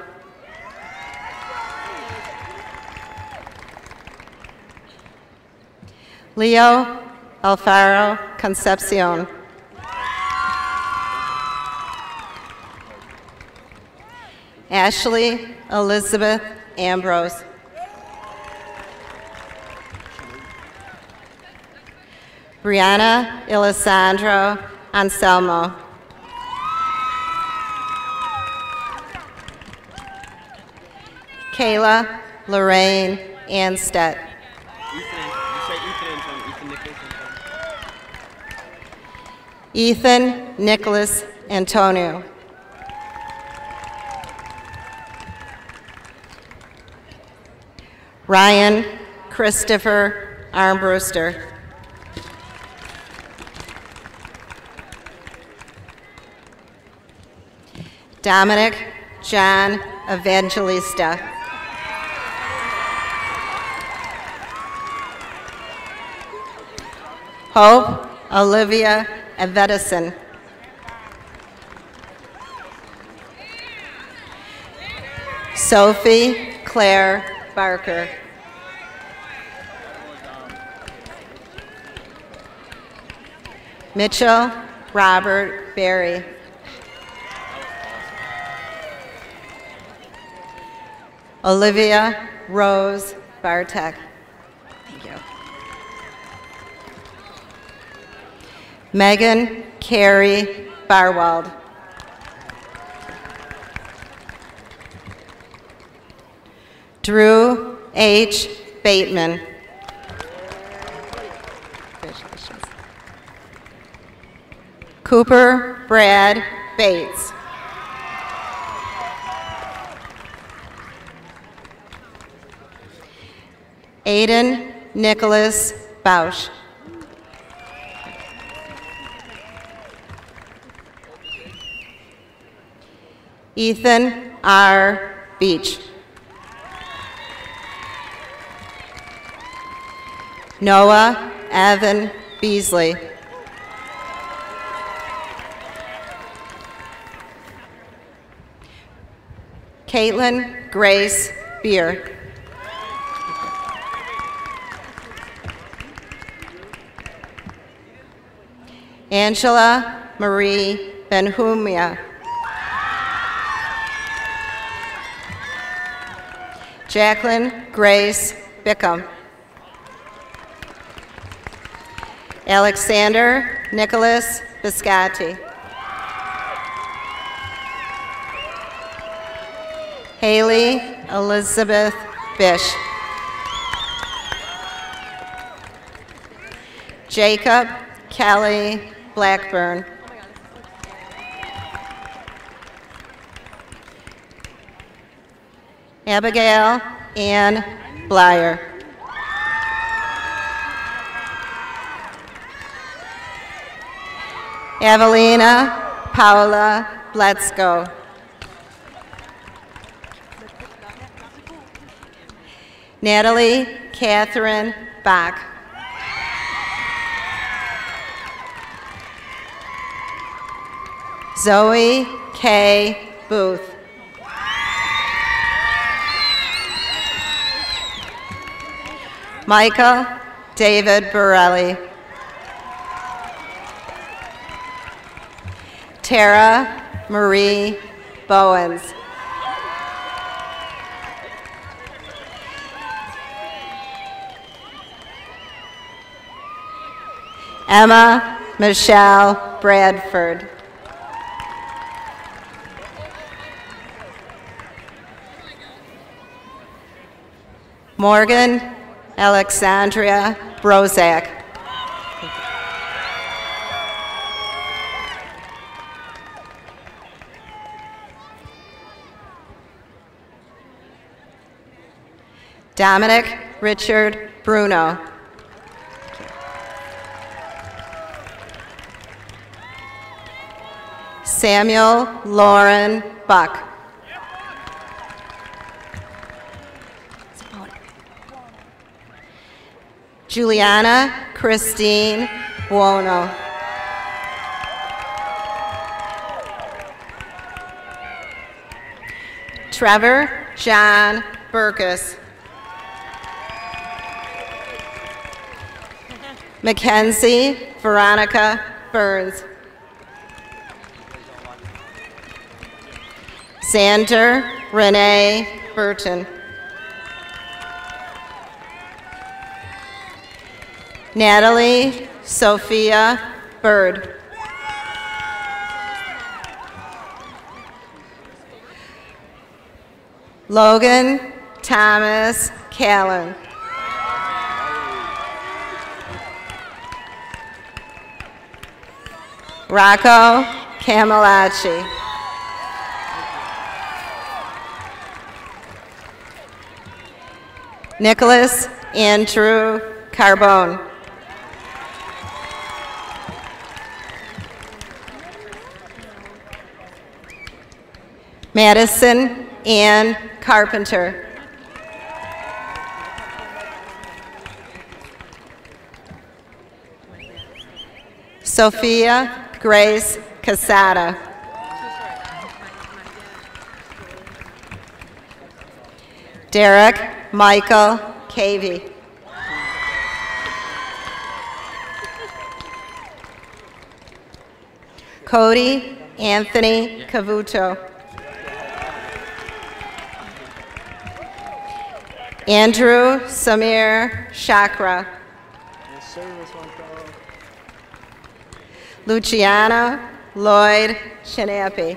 Leo Alfaro Concepcion. Ashley Elizabeth Ambrose. Brianna Elisandro Anselmo. Kayla Lorraine Anstedt. Ethan Nicholas Antonio. Ryan Christopher Armbruster. Dominic John Evangelista. Hope Olivia Evedison. Sophie Claire Barker. Mitchell Robert Berry. Olivia Rose Bartek. Thank you. Megan Carey Barwald. Drew H. Bateman. Cooper Brad Bates. Aiden Nicholas Bausch. Ethan R. Beach. Noah Evan Beasley. Caitlin Grace Beer. Angela Marie Benhumia. Jacqueline Grace Bickham. Alexander Nicholas Biscotti. Haley Elizabeth Bish. Jacob Kelly Blackburn. Abigail Ann Blyer. Evelina Paula Bletsko. Natalie Catherine Bach. Zoe K. Booth. Michael David Borelli. Tara Marie Bowens. Emma Michelle Bradford. Morgan Alexandria Brozak. Dominic Richard Bruno. Samuel Lauren Buck. Juliana Christine Buono. Trevor John Burkus. Mackenzie Veronica Burns. Xander Renee Burton. Natalie Sophia Bird. Logan Thomas Callan. Rocco Camilacci. Nicholas Andrew Carbone. Madison Ann Carpenter. Sophia Grace Casada. Derek Michael Cavey. Cody Anthony Cavuto. Andrew Samir Chakra. Luciano Lloyd Shinapi.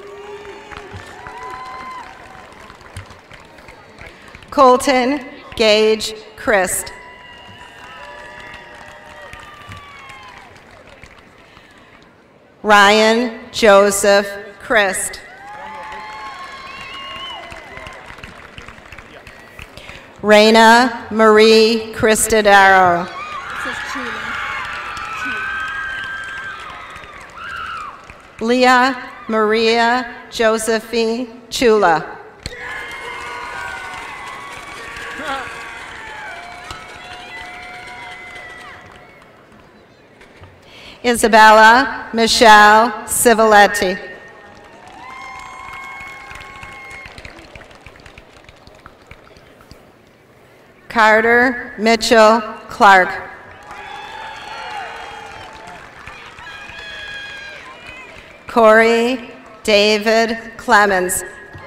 Colton Gage Christ. Ryan Joseph Christ. Raina Marie Cristodaro. Leah Maria Josephine Chula. Isabella Michelle Civiletti. Carter Mitchell Clark. Corey David Clemens.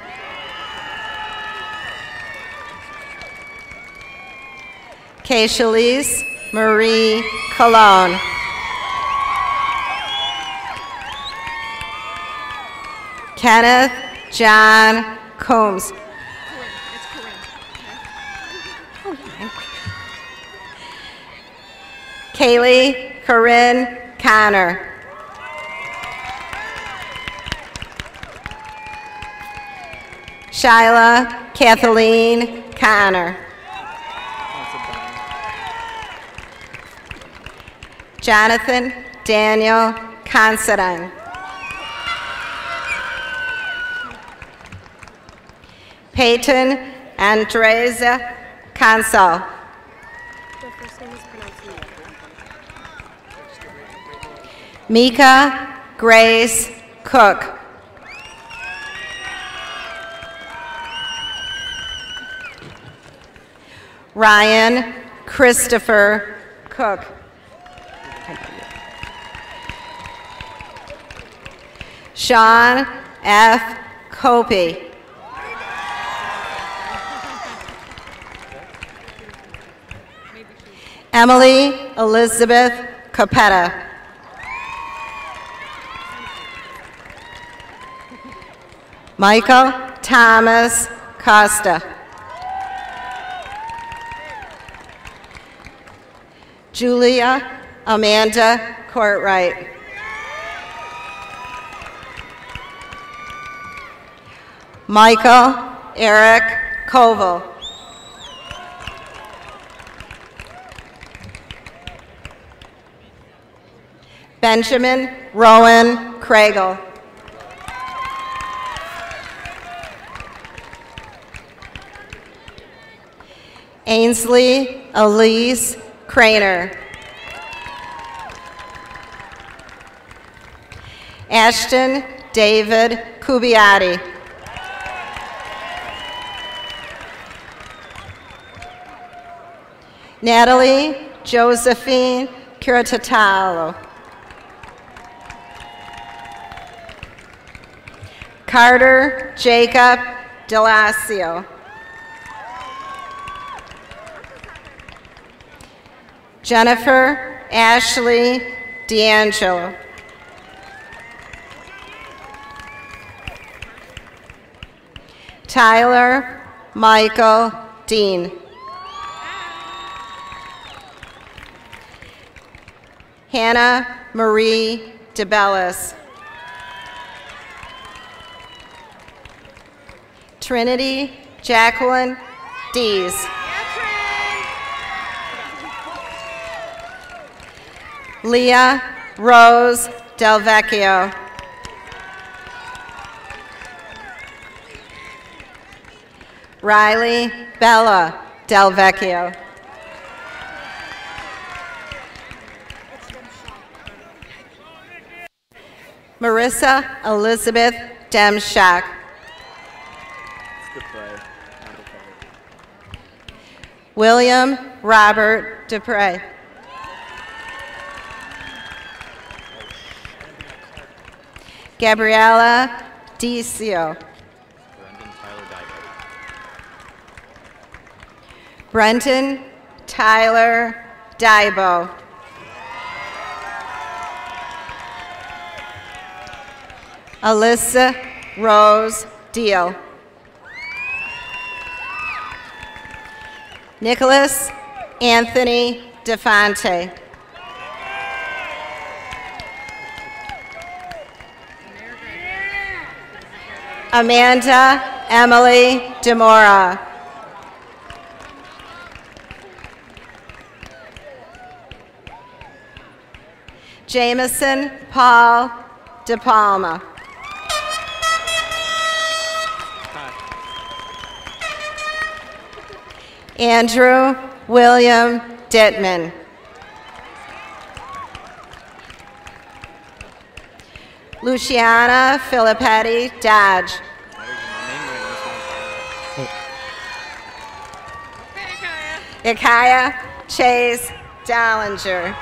Kayshalise Marie Cologne. Kenneth John Combs. Kaylee Corinne Connor. Shyla Kathleen Connor. Jonathan Daniel Considine. Peyton Andreza Consul. The first name is pronounced Mika. Mika Grace Cook. Ryan Christopher Cook. Sean F. Copey. Emily Elizabeth Capetta. Michael Thomas Costa. Julia Amanda Courtwright. Michael Eric Koval. Benjamin Rowan Craigle. Ainsley Elise Craner. Ashton David Kubiati. Natalie Josephine Curatatalo. Carter Jacob Delasio. Jennifer Ashley D'Angelo. Tyler Michael Dean. Hannah Marie DeBellis. Trinity Jacqueline Dees. Leah Rose Del Vecchio. Riley Bella Del Vecchio. Marissa Elizabeth Demshack. William Robert Dupre. Gabriella Decio. Brenton Tyler Dybo. Alyssa Rose Deal. Nicholas Anthony DeFonte. Amanda Emily DeMora. Jameson Paul DePalma. Andrew William Dittman. Luciana Filippetti Dodge. Ikaya Chase Dollinger.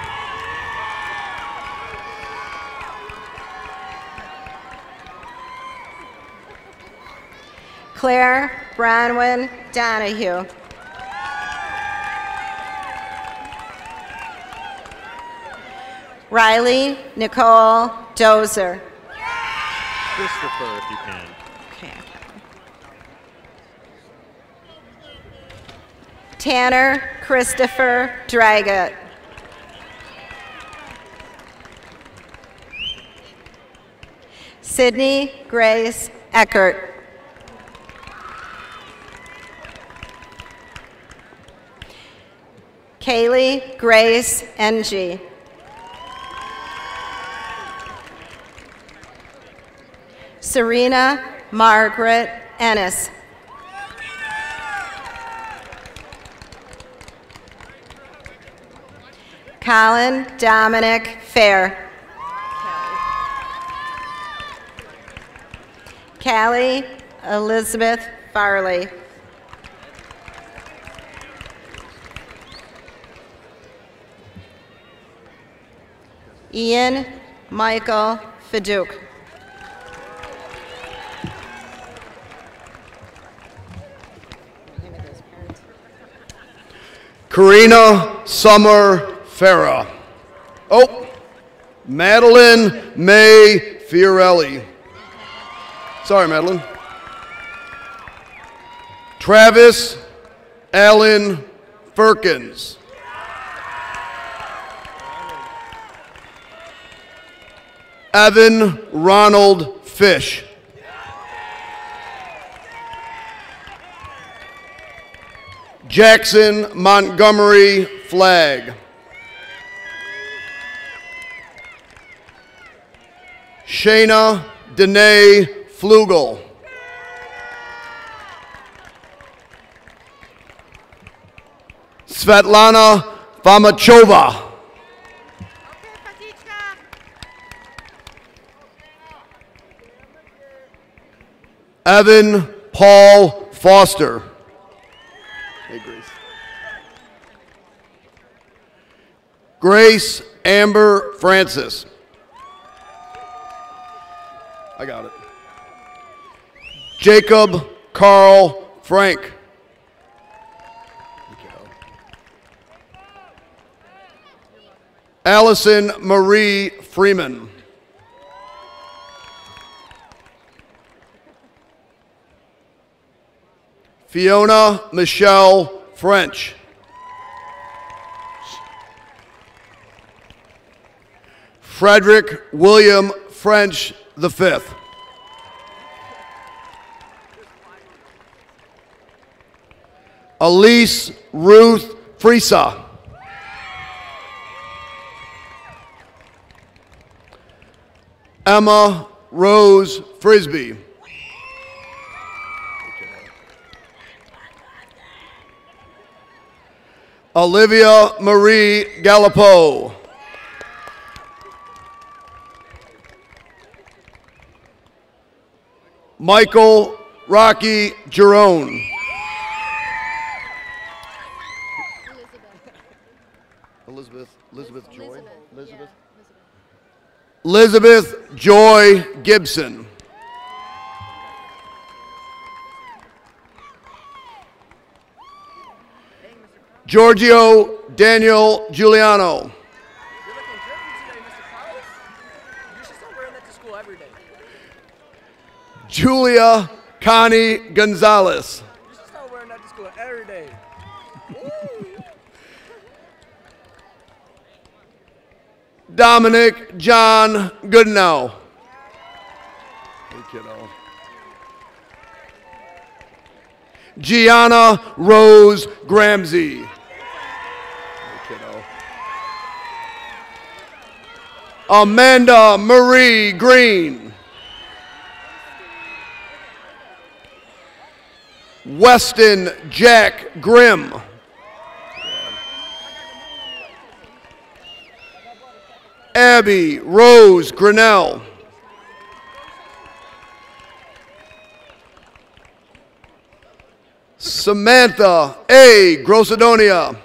Claire Bronwyn Donahue. Riley Nicole Dozer. Christopher, if you can. Okay. Tanner Christopher Dragot. Sydney Grace Eckert. Kaylee Grace N G. Serena Margaret Ennis. Colin Dominic Fair. Callie Elizabeth Farley. Ian Michael Fiduk. Karina Summer Farah. Oh, Madeline May Fiorelli. Sorry, Madeline. Travis Allen Firkins. Evan Ronald Fish. Jackson Montgomery Flagg. Shayna Danae Flugel. Svetlana Famachova. Evan Paul Foster. Hey, Grace. Grace Amber Francis. I got it. Jacob Carl Frank. Allison Marie Freeman. Fiona Michelle French. Frederick William French the fifth. Elise Ruth Friesa. Emma Rose Frisbee. Olivia Marie Gallipo. Michael Rocky Jerome. Elizabeth, Elizabeth Joy. Elizabeth. Elizabeth Joy Gibson. Giorgio Daniel Giuliano. You're looking good today, Mister Carlos. You should start wearing that to school every day. Julia Connie Gonzalez. You should start wearing that to school every day. Dominic John Goodnow. Hey, kiddo. Gianna Rose Gramsey. Hey, kiddo. Amanda Marie Green. Weston Jack Grimm. Abby Rose Grinnell. Samantha A. Grossadonia.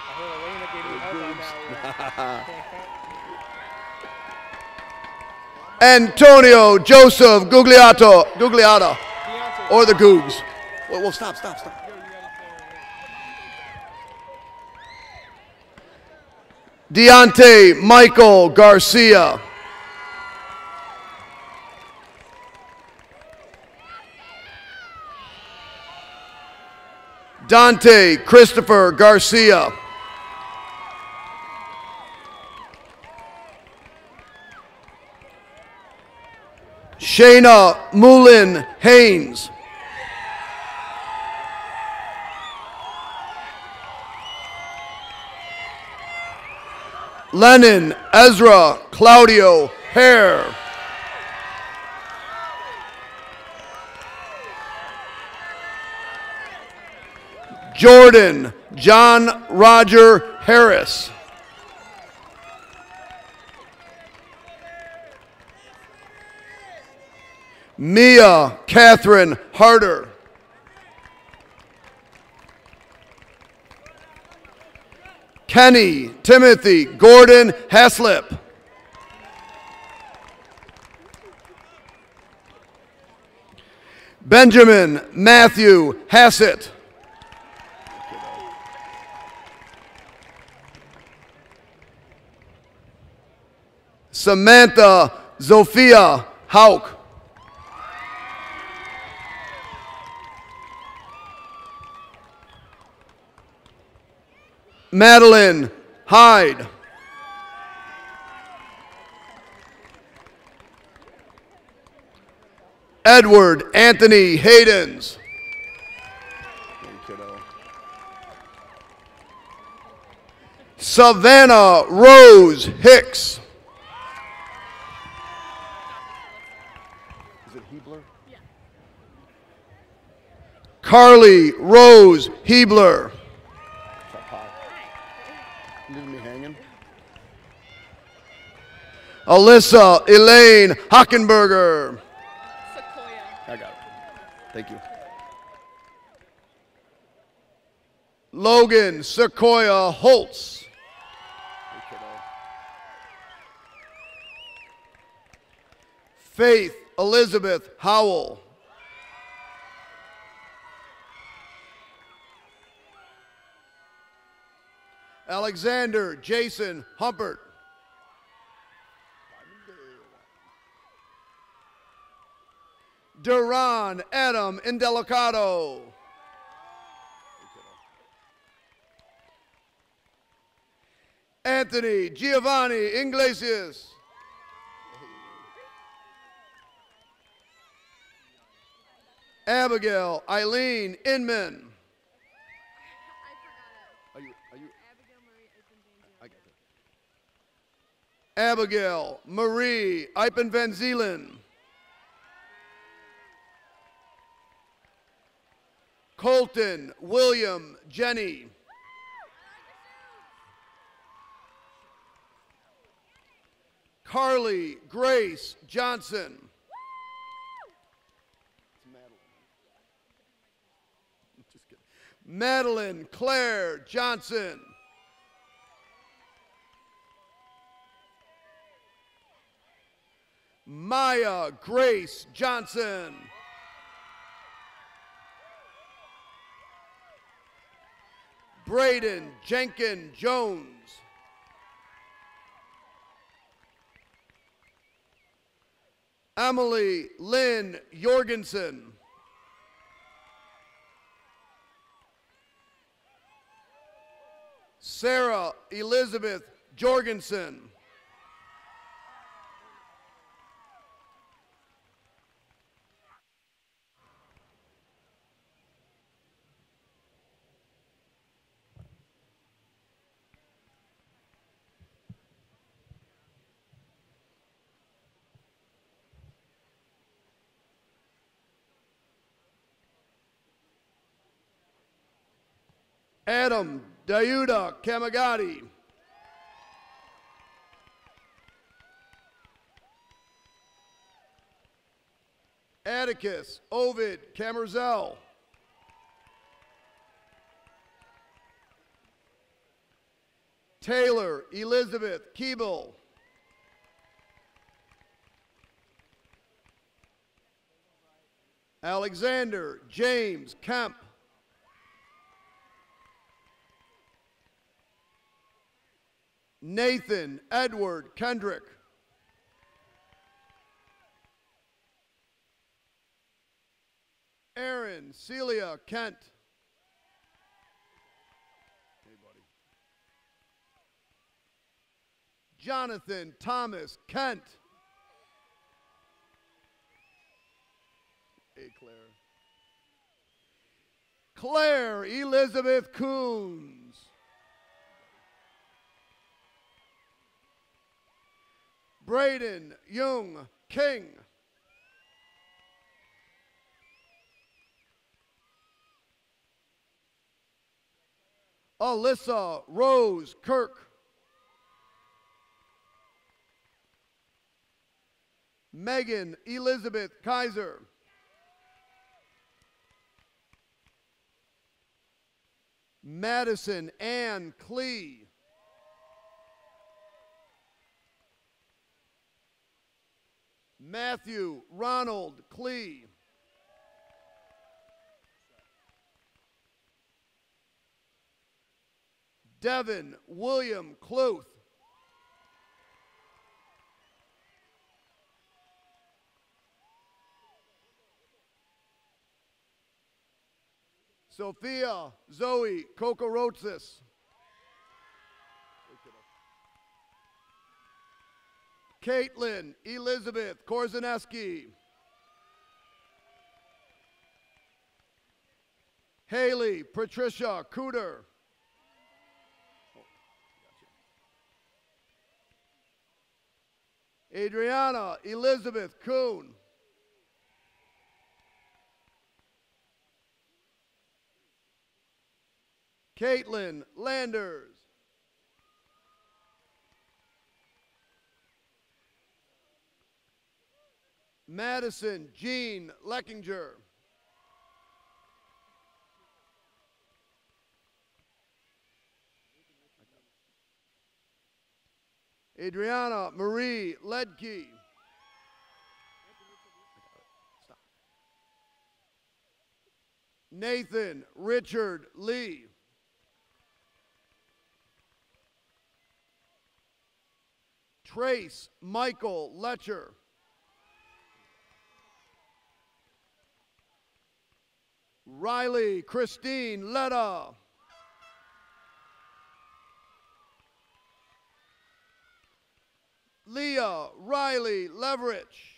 Antonio Joseph Gugliato, Gugliata, or the Googs. Well, well, stop, stop, stop. Deontay Michael Garcia. Dante Christopher Garcia. Shayna Moulin Haynes. Lennon Ezra Claudio Hare. Jordan John Roger Harris. Mia Catherine Harder. Kenny Timothy Gordon Haslip. Benjamin Matthew Hassett. Samantha Zofia Hauk. Madeline Hyde. Edward Anthony Haydens. Savannah Rose Hicks. Is it Hebler? Yeah. Carly Rose Hebler. Leaving me hanging. Alyssa Elaine Hockenberger. I got it. Thank you. Logan Sequoia Holtz. Faith Elizabeth Howell. Alexander Jason Humpert. Duran Adam Indelicado. Anthony Giovanni Iglesias. Abigail Eileen Inman. Are you, are you? I got that. Abigail Marie Eipen Van Zeelen. Colton William Jenny. Carly Grace Johnson. Just kidding. Madeline Claire Johnson. Maya Grace Johnson. Braden Jenkin Jones. Emily Lynn Jorgensen. Sarah Elizabeth Jorgensen. Adam Dayuda Kamagati. Atticus Ovid Camerzel. Taylor Elizabeth Keeble. Alexander James Kemp. Nathan Edward Kendrick. Aaron Celia Kent. Hey, buddy. Jonathan Thomas Kent. Hey, Claire. Claire Elizabeth Coons. Braden Young King. Alyssa Rose Kirk. Megan Elizabeth Kaiser. Madison Ann Klee. Matthew Ronald Klee. Devin William Cluth. Sophia Zoe Kokorotsis. Caitlin Elizabeth Korzaneski. Haley Patricia Cooter. Adriana Elizabeth Kuhn. Caitlin Landers. Madison Jean Leckinger. Adriana Marie Ledke. Nathan Richard Lee. Trace Michael Letcher. Riley Christine Letta. Leah Riley Leverich.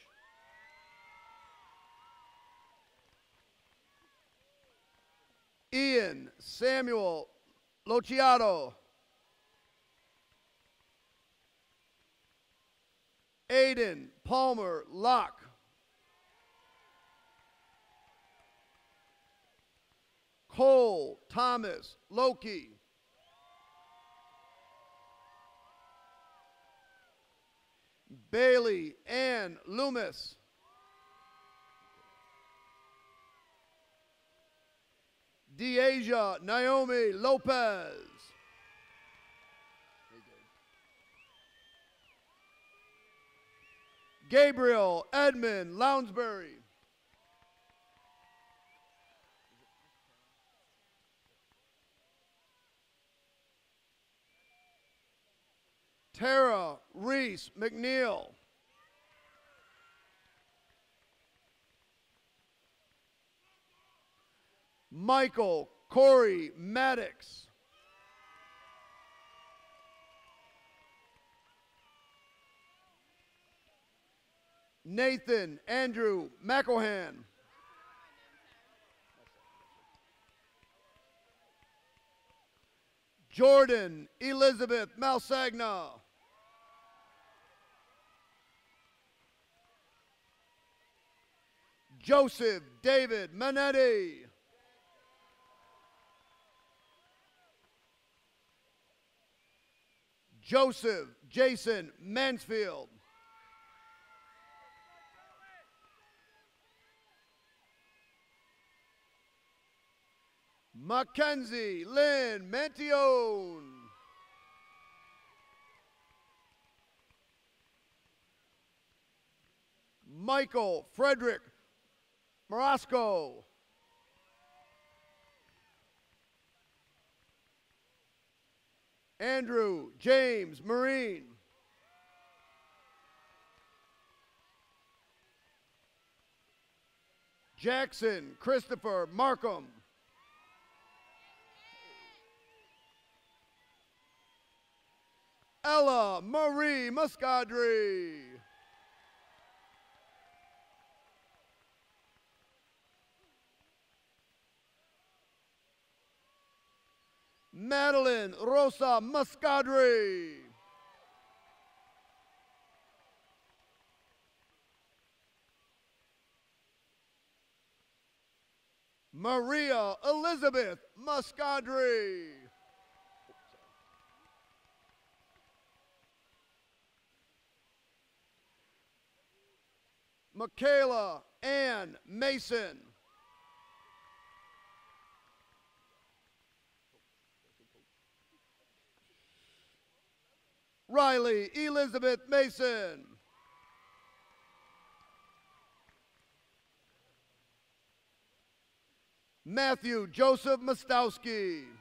Ian Samuel Lociato. Aiden Palmer Locke. Cole Thomas Loki. Bailey Ann Loomis. Deasia Naomi Lopez. Gabriel Edmund Lounsbury. Tara Reese McNeil. Michael Corey Maddox. Nathan Andrew McElhan. Jordan Elizabeth Malsagna. Joseph David Manetti. Joseph Jason Mansfield. Mackenzie Lynn Mantione. Michael Frederick Morosco. Andrew James Marine. Jackson Christopher Markham. Ella Marie Muscadri. Madeline Rosa Muscadri. Maria Elizabeth Muscadri. Michaela Ann Mason. Riley Elizabeth Mason. Matthew Joseph Mostowski.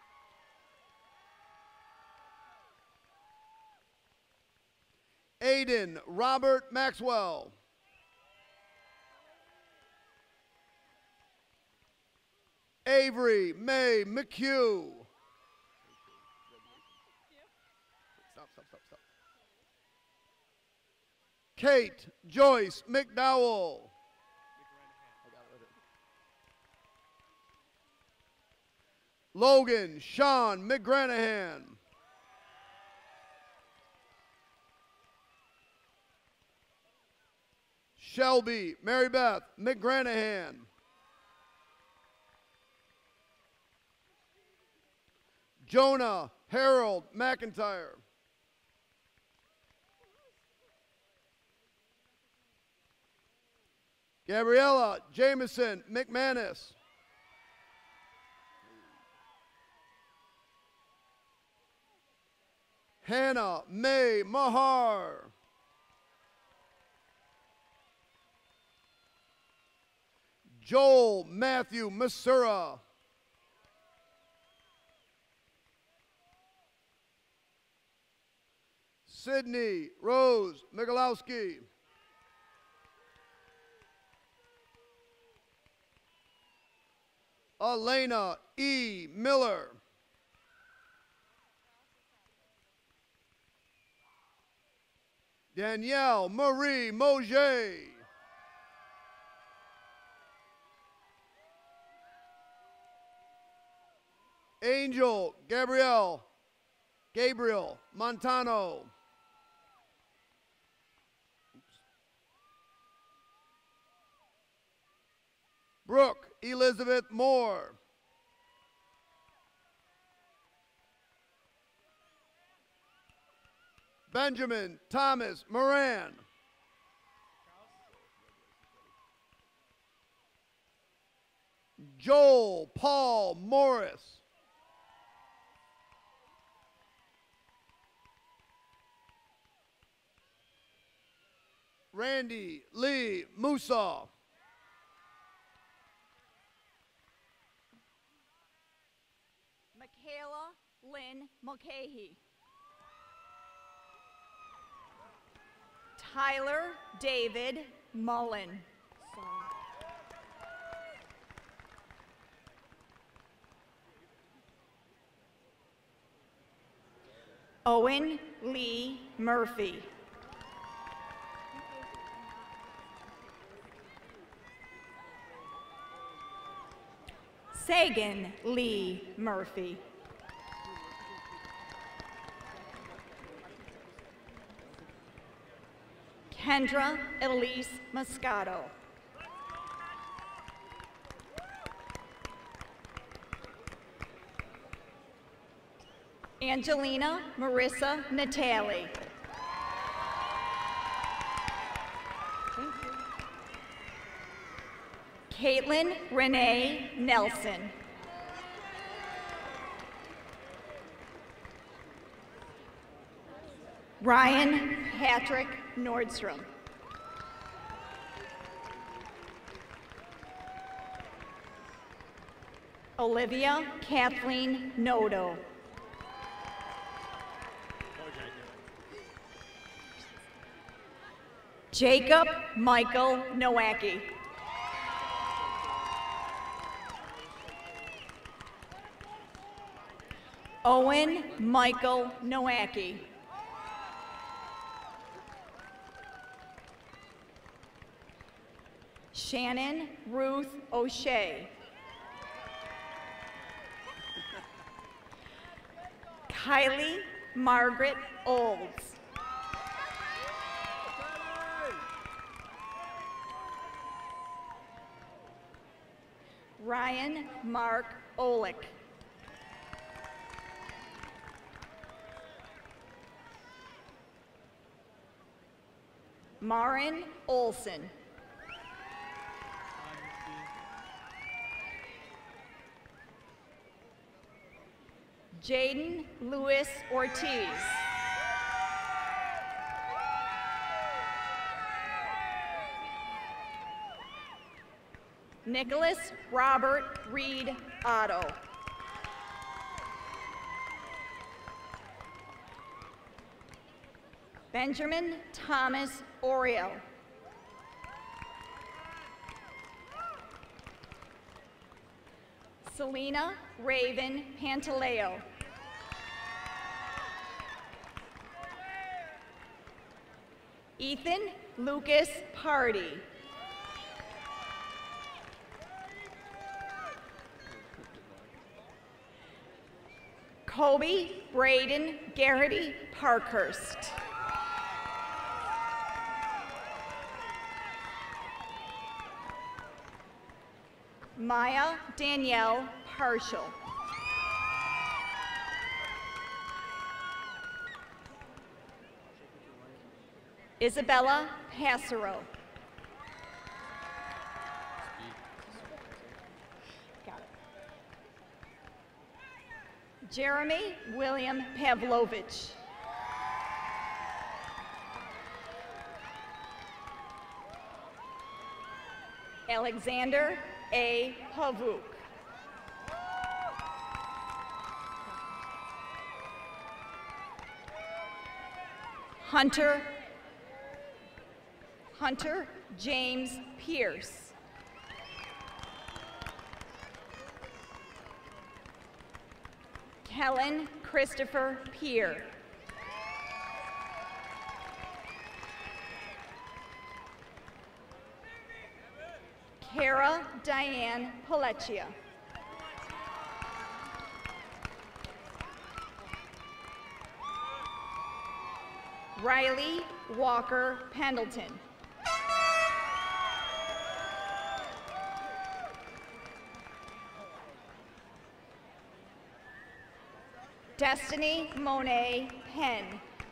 Aiden Robert Maxwell. Avery May McHugh. Stop, stop, stop, stop. Kate Joyce McDowell. Logan Sean McGranahan. Shelby Mary Beth McGranahan. Jonah Harold McIntyre. Gabriella Jameson McManus. Hannah May Mahar. Joel Matthew Masura. Sydney Rose Migalowski. Elena E. Miller. Danielle Marie Moget. Angel Gabrielle Gabriel Montano. Oops. Brooke Elizabeth Moore. Benjamin Thomas Moran. Joel Paul Morris. Randy Lee Musa. Michaela Lynn Mulcahy. Tyler David Mullen. Owen Lee Murphy. Sagan Lee Murphy. Kendra Elise Moscato. Angelina Marissa Natali. Caitlin Renee Nelson. Ryan Patrick Nordstrom. Olivia Kathleen Noto. Jacob Michael Nowacki. Owen Michael Nowacki. Shannon Ruth O'Shea. Kylie Margaret Olds. Ryan Mark Olick. Marin Olson. Jaden Lewis Ortiz. Nicholas Robert Reed Otto. Benjamin Thomas Oriel. Selena Raven Pantaleo. Ethan Lucas Party. Kobe Braden Garrity Parkhurst. Maya Danielle Partial. Isabella Passero. Got it. Jeremy William Pavlovich. Alexander A. Pavuk. Hunter Hunter James Pierce. Kellen Christopher Peer. Kara Diane Palecchia. Riley Walker Pendleton. Destiny Monet Penn.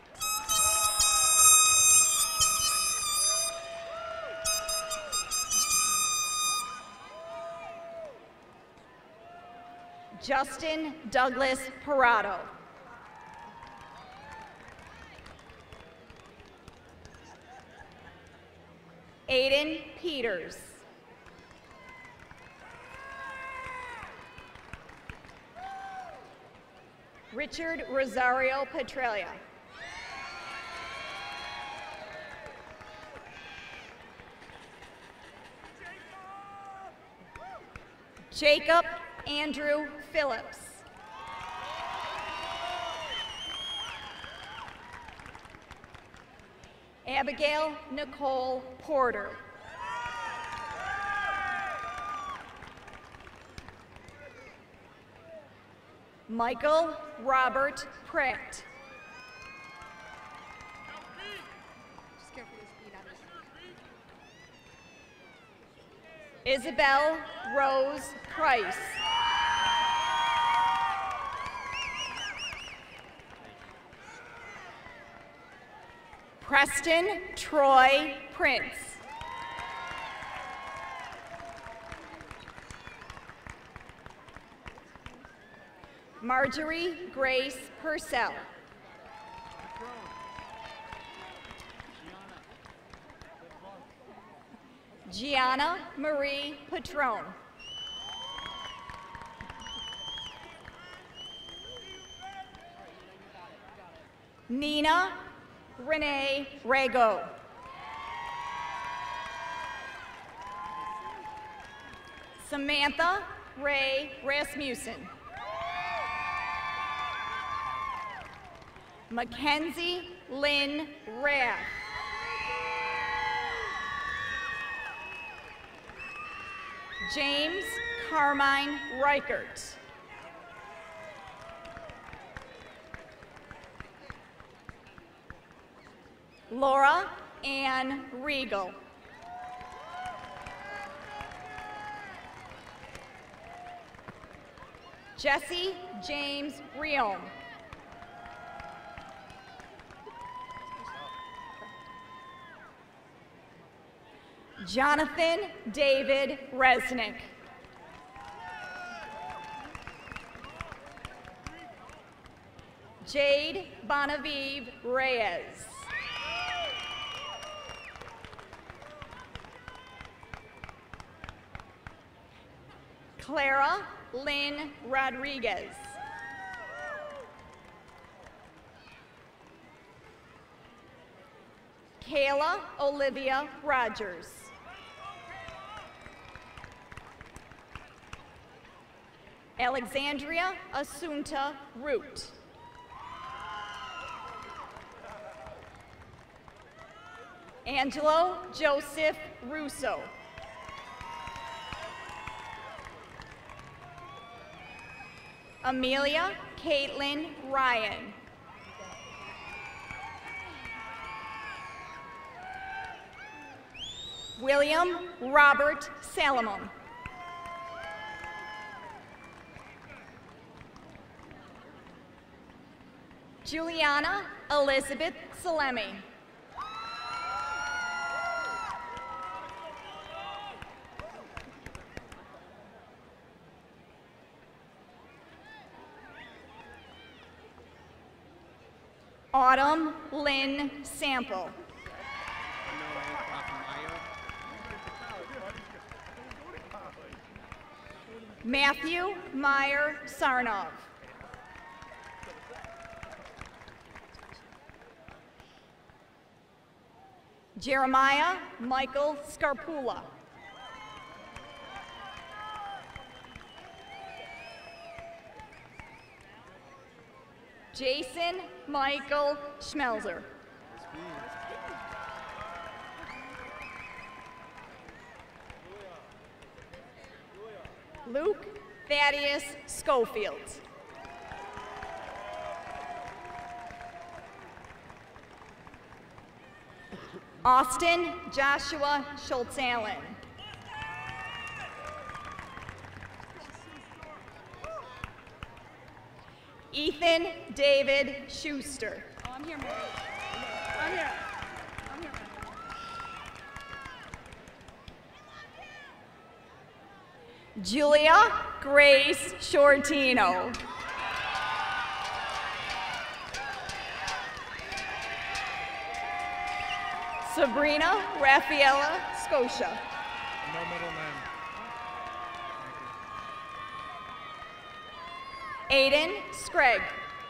Justin Douglas Parado. Aiden Peters. Richard Rosario Petralia. Jacob Andrew Phillips. Abigail Nicole Porter. Michael Robert Pratt. Isabel Rose Price. Preston Troy Prince. Marjorie Grace Purcell. Gianna Marie Patron. Nina Renee Rago. Samantha Ray Rasmussen. Mackenzie Lynn Rath. James Carmine Reichert. Laura Ann Regal. Jesse James Riom. Jonathan David Resnick. Jade Bonavive Reyes. Clara Lynn Rodriguez. Kayla Olivia Rogers. Alexandria Asunta Root. Angelo Joseph Russo. Amelia Caitlin Ryan. William Robert Salomon. Juliana Elizabeth Salemi. Autumn Lynn Sample. Matthew Meyer Sarnov. Jeremiah Michael Scarpula. Jason Michael Schmelzer. Luke Thaddeus Schofield. Austin Joshua Schultz-Allen. Ethan David Schuster. Oh, I'm here, Mary. I'm here. I'm here. Julia Grace Shortino. Sabrina Rafaela Scotia. No middleman. Aiden Scragg.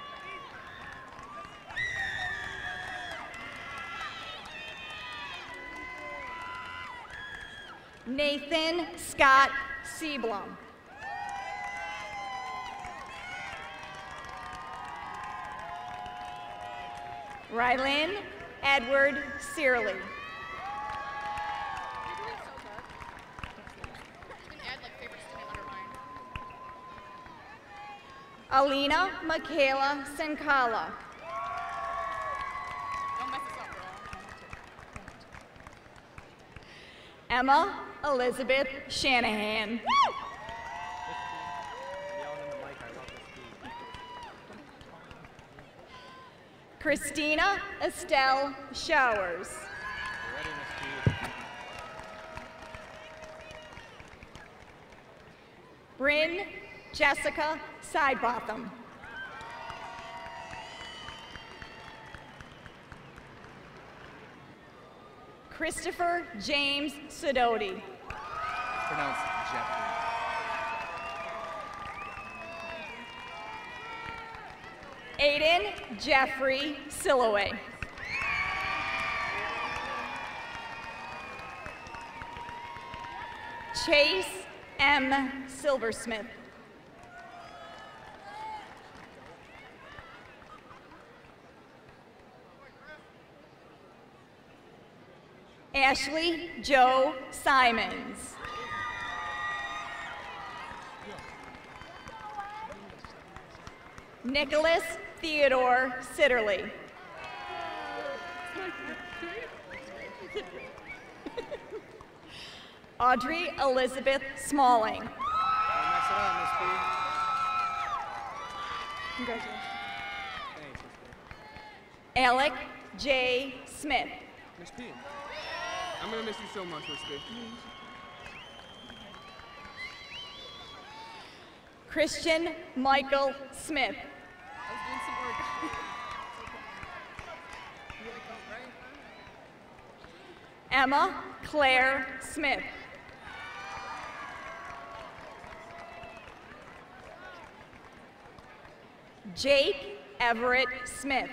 Nathan Scott Seablum. Rylin Edward Searley. Alina Michaela Senkala. Emma Elizabeth Shanahan. Christina Estelle Showers. Bryn Jessica Sidebotham. Christopher James Sidoti. Pronounced Jeffrey. Aiden Jeffrey Silloway. Chase M. Silversmith. Ashley Joe Simons. Nicholas Theodore Sitterly. Audrey Elizabeth Smalling. Don't mess it up, Miss B. Congratulations. Thanks, Miss Alec J. Smith. B. Miss P. I'm gonna miss you so much, Miss B. Christian Michael Smith. I was doing some work. Emma Claire Smith. Jake Everett Smith.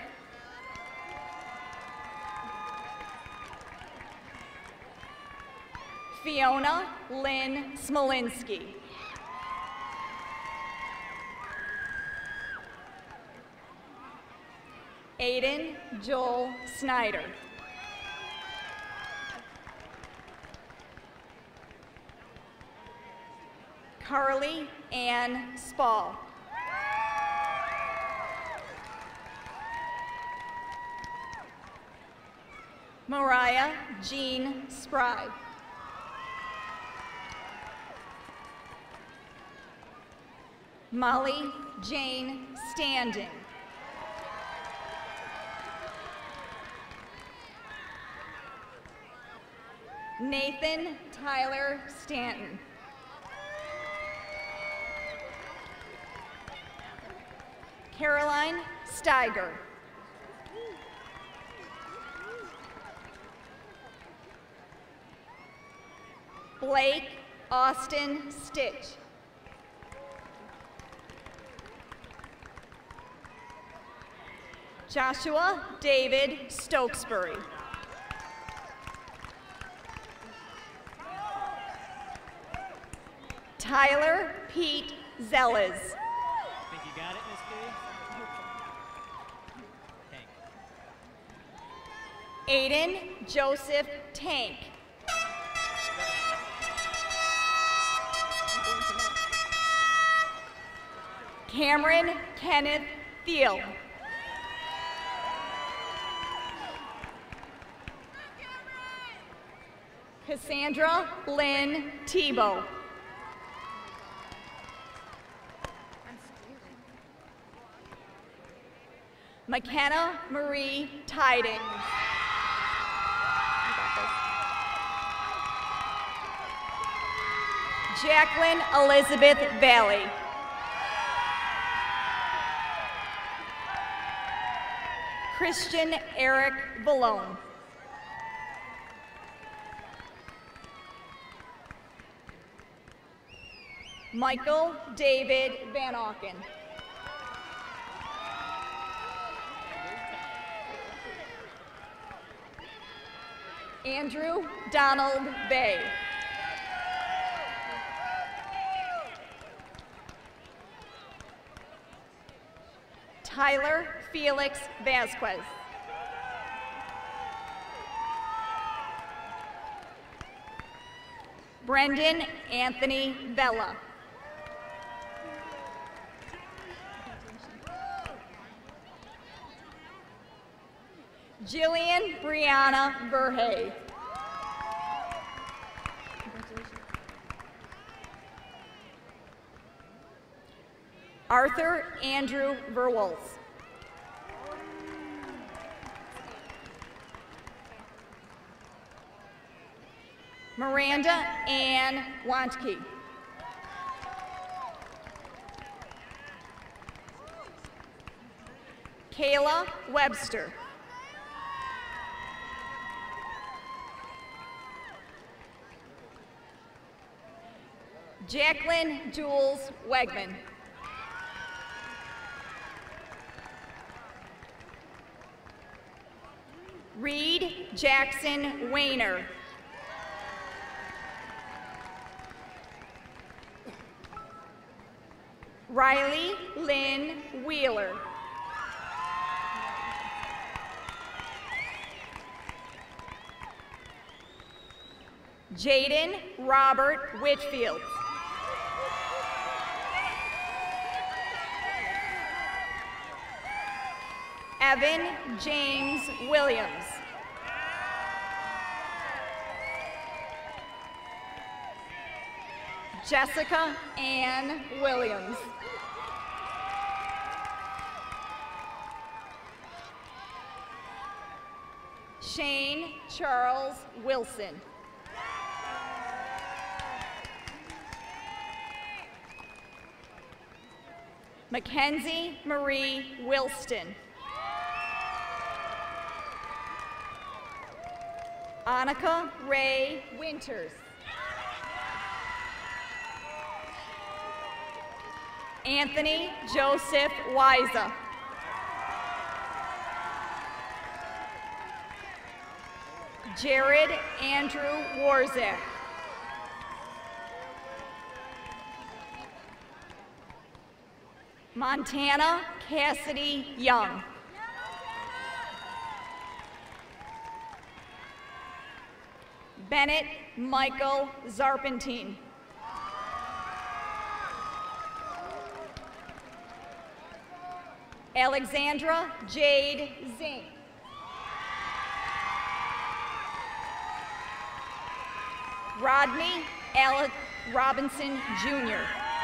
Fiona Lynn Smolinski. Aiden Joel Snyder. Carly Ann Spall. Mariah Jean Spry. Molly Jane Standing. Nathan Tyler Stanton. Caroline Steiger. Blake Austin Stitch. Joshua David Stokesbury. Tyler Pete Zellez. Think you got it, Miss B? Aiden Joseph Tank. Cameron Kenneth Thiel. Cassandra Lynn Tebow. McKenna Marie Tidings. Jacqueline Elizabeth Valley. Christian Eric Valone. Michael David Van Auken. Andrew Donald Bay. Tyler Felix Vasquez. Brendan Anthony Vella. Jillian Brianna Verhey. Arthur Andrew Verwolf. Miranda Ann Wantke. Kayla Webster. Jacqueline Jules Wegman. Reed Jackson Wayner. Riley Lynn Wheeler. Jaden Robert Whitfield. Evan James Williams. Jessica Ann Williams. Shane Charles Wilson. Mackenzie Marie Wilston. Annika Ray Winters. Anthony Joseph Wiza. Jared Andrew Warzak. Montana Cassidy Young. Bennett Michael Zarpentine. Alexandra Jade Zink. Rodney Alec Robinson Junior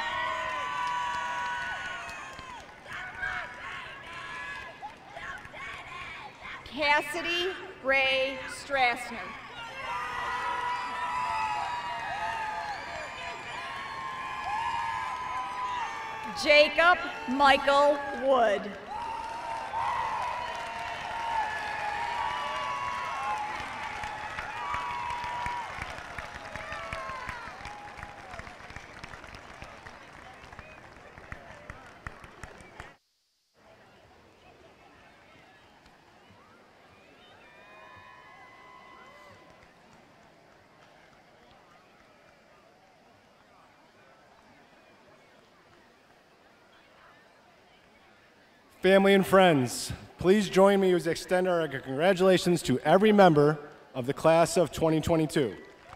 Cassidy Ray Strassner. Jacob Michael Wood. Family and friends, please join me as we extend our congratulations to every member of the class of twenty twenty-two.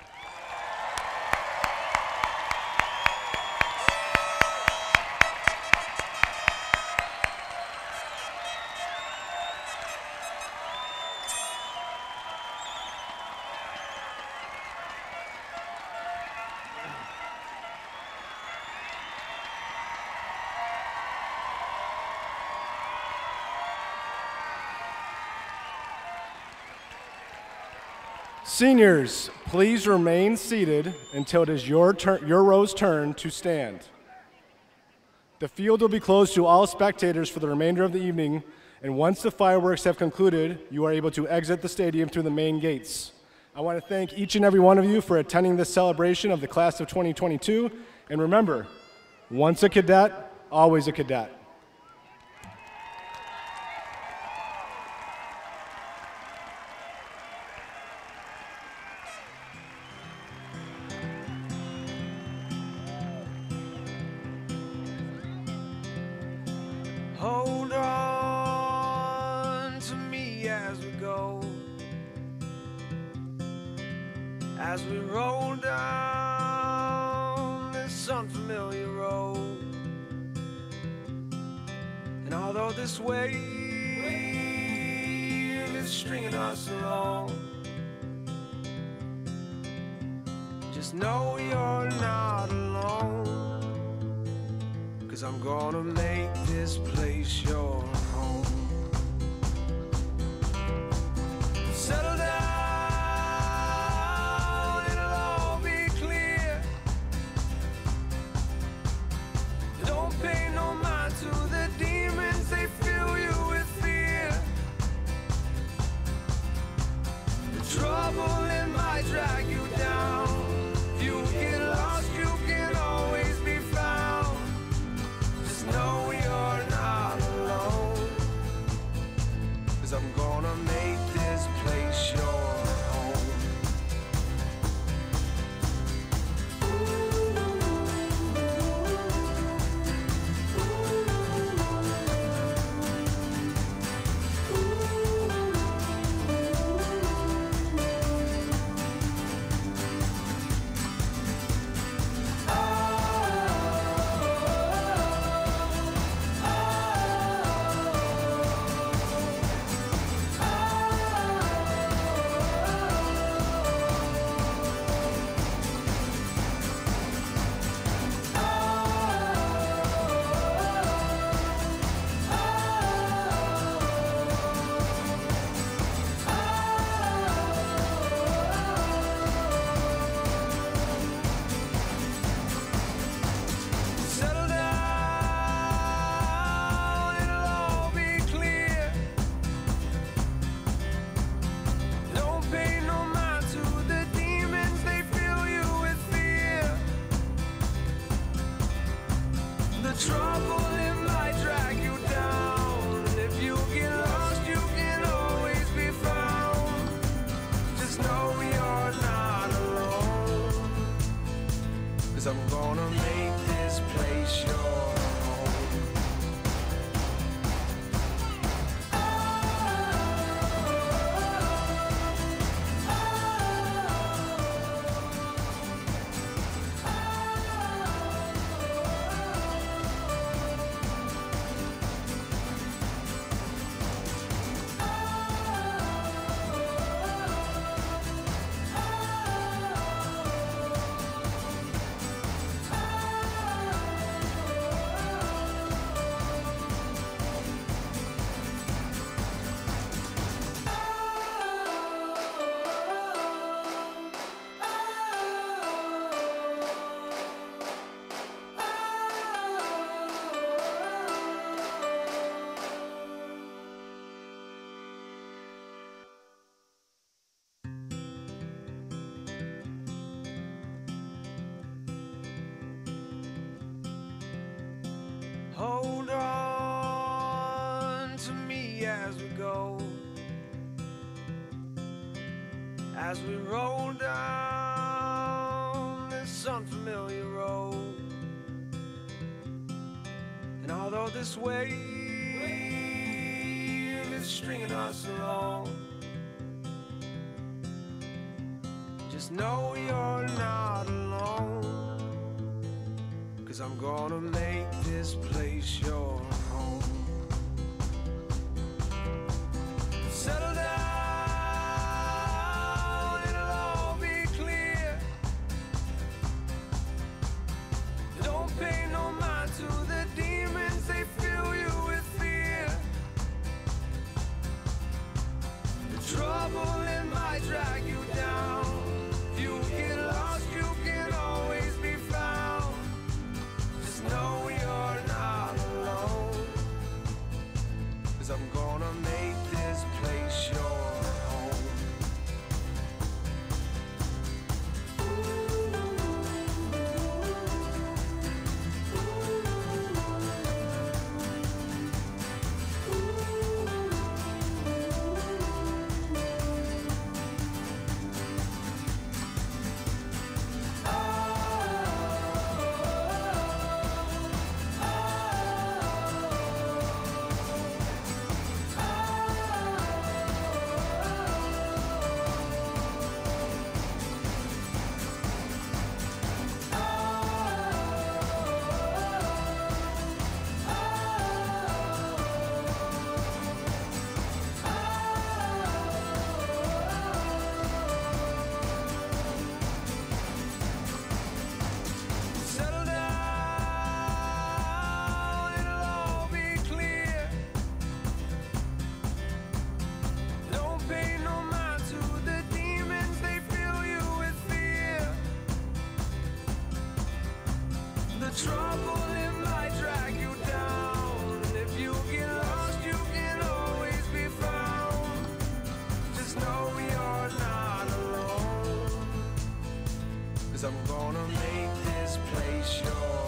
Seniors, please remain seated until it is your, turn, your row's turn to stand. The field will be closed to all spectators for the remainder of the evening, and once the fireworks have concluded, you are able to exit the stadium through the main gates. I want to thank each and every one of you for attending this celebration of the class of twenty twenty-two, and remember, once a cadet, always a cadet. Hold on to me as we go, as we roll down this unfamiliar road. And although this wave is stringing us along, just know you're not alone. 'Cause I'm gonna make this place your home. Settle down, it'll all be clear. Don't pay no mind to the demons, they fill you with fear. The trouble, it might drag you down. If you get lost, you can always be found. Know you're not alone. trouble, it might drag you down. And if you get lost, you can always be found. Just know you're not alone. Cause I'm gonna make this place your home. Hold on to me as we go, as we roll down this unfamiliar road. And although this wave is stringing us along, just know you're not alone. Cause I'm gonna make this place your home. Settle down, it'll all be clear. Don't pay no mind to the demons, they fill you with fear. The trouble, it might drag you down. If you get lost, you can always be found. Just know you're not alone. Cause I'm gonna make this place your home. Settle down, it'll all be clear. Don't pay no mind to the demons, they fill you with fear. The trouble, it might drag you down. And if you get lost, you can always be found. Just know you're not alone. Cause I'm gonna make this place your home.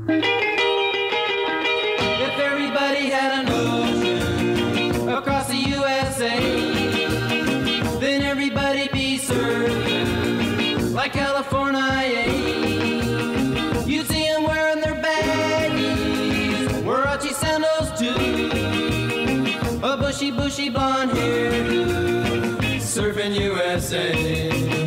If everybody had an ocean across the U S A, then everybody'd be surfing like California. You'd see them wearing their baggies, Warachi sandals too, a bushy, bushy blonde hairdo, surfing U S A.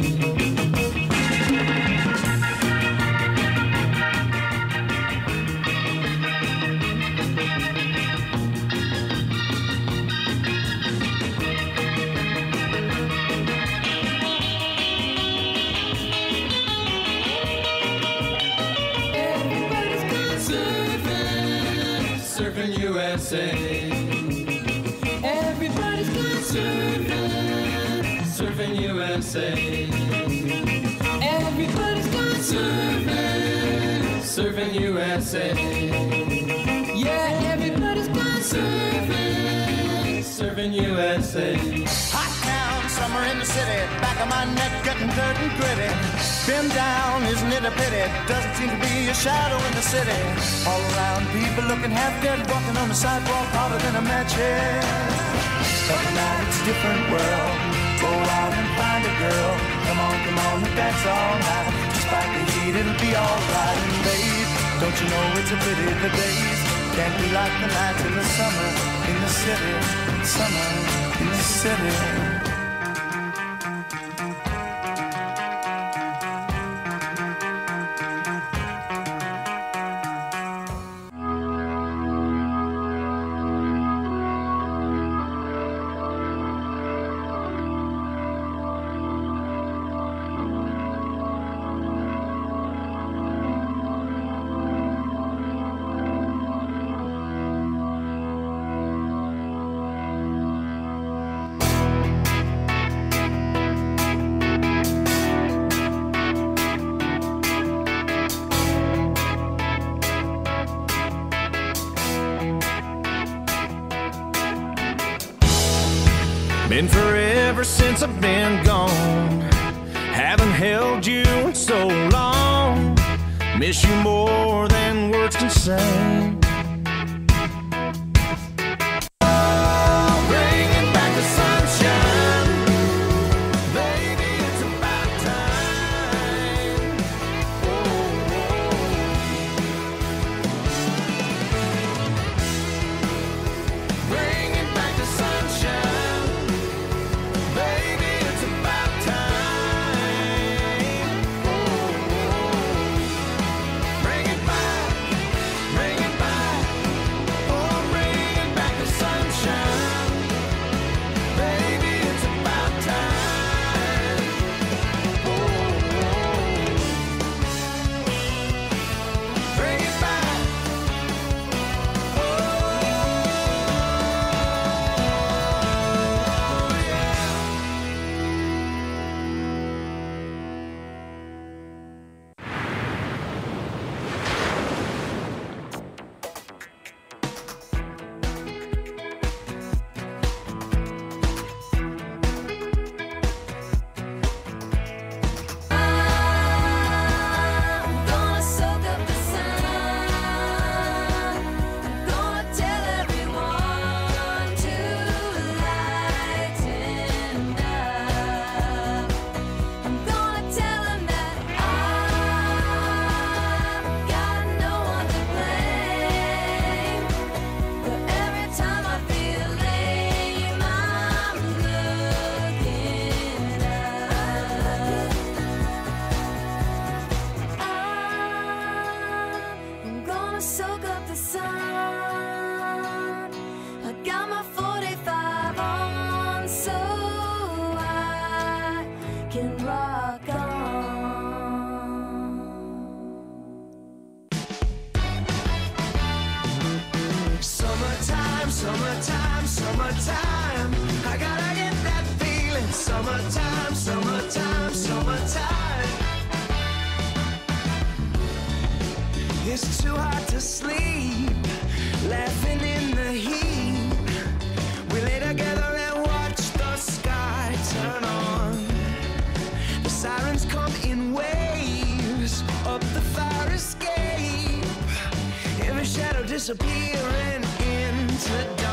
Surfing U S A. Everybody's gone surfing, surfing U S A. Everybody's gone surfing, surfing U S A. Yeah, everybody's gone surfing, surfing U S A. Hot town, summer in the city, back of my neck getting dirt and gritty. Been down, isn't it a pity? Doesn't seem to be a shadow in the city. All around, people looking half dead, walking on the sidewalk harder than a match head. Every night it's a different world. Go out and find a girl. Come on, come on, and dance all night. Despite the heat, it'll be alright. And babe, don't you know it's a pity the days can't be like the nights in the summer in the city. Summer in the city. Been forever since I've been gone. Haven't held you in so long. Miss you more than words can say. Bringing back the sunshine. Baby, it's about time. Oh, oh. Bringing back the sunshine. Baby, it's about time. Oh, oh. Bring it back, bring it back. Oh, bring back the sunshine. Baby, it's about time. Oh, oh. Bring it back. Oh, yeah. Gonna soak up the sun. Gonna tell everyone to lighten up. I'm gonna tell them that I've got no one to blame. But every time I feel lame, I'm looking up. I'm gonna soak up the sun. I got my forty-five on so I can rock on. Summertime, summertime, summertime. I gotta get that feeling. Summertime, summertime, summertime. It's too hot to sleep, laughing in the heat. We lay together and watch the sky turn on. The sirens come in waves up the fire escape. disappearing into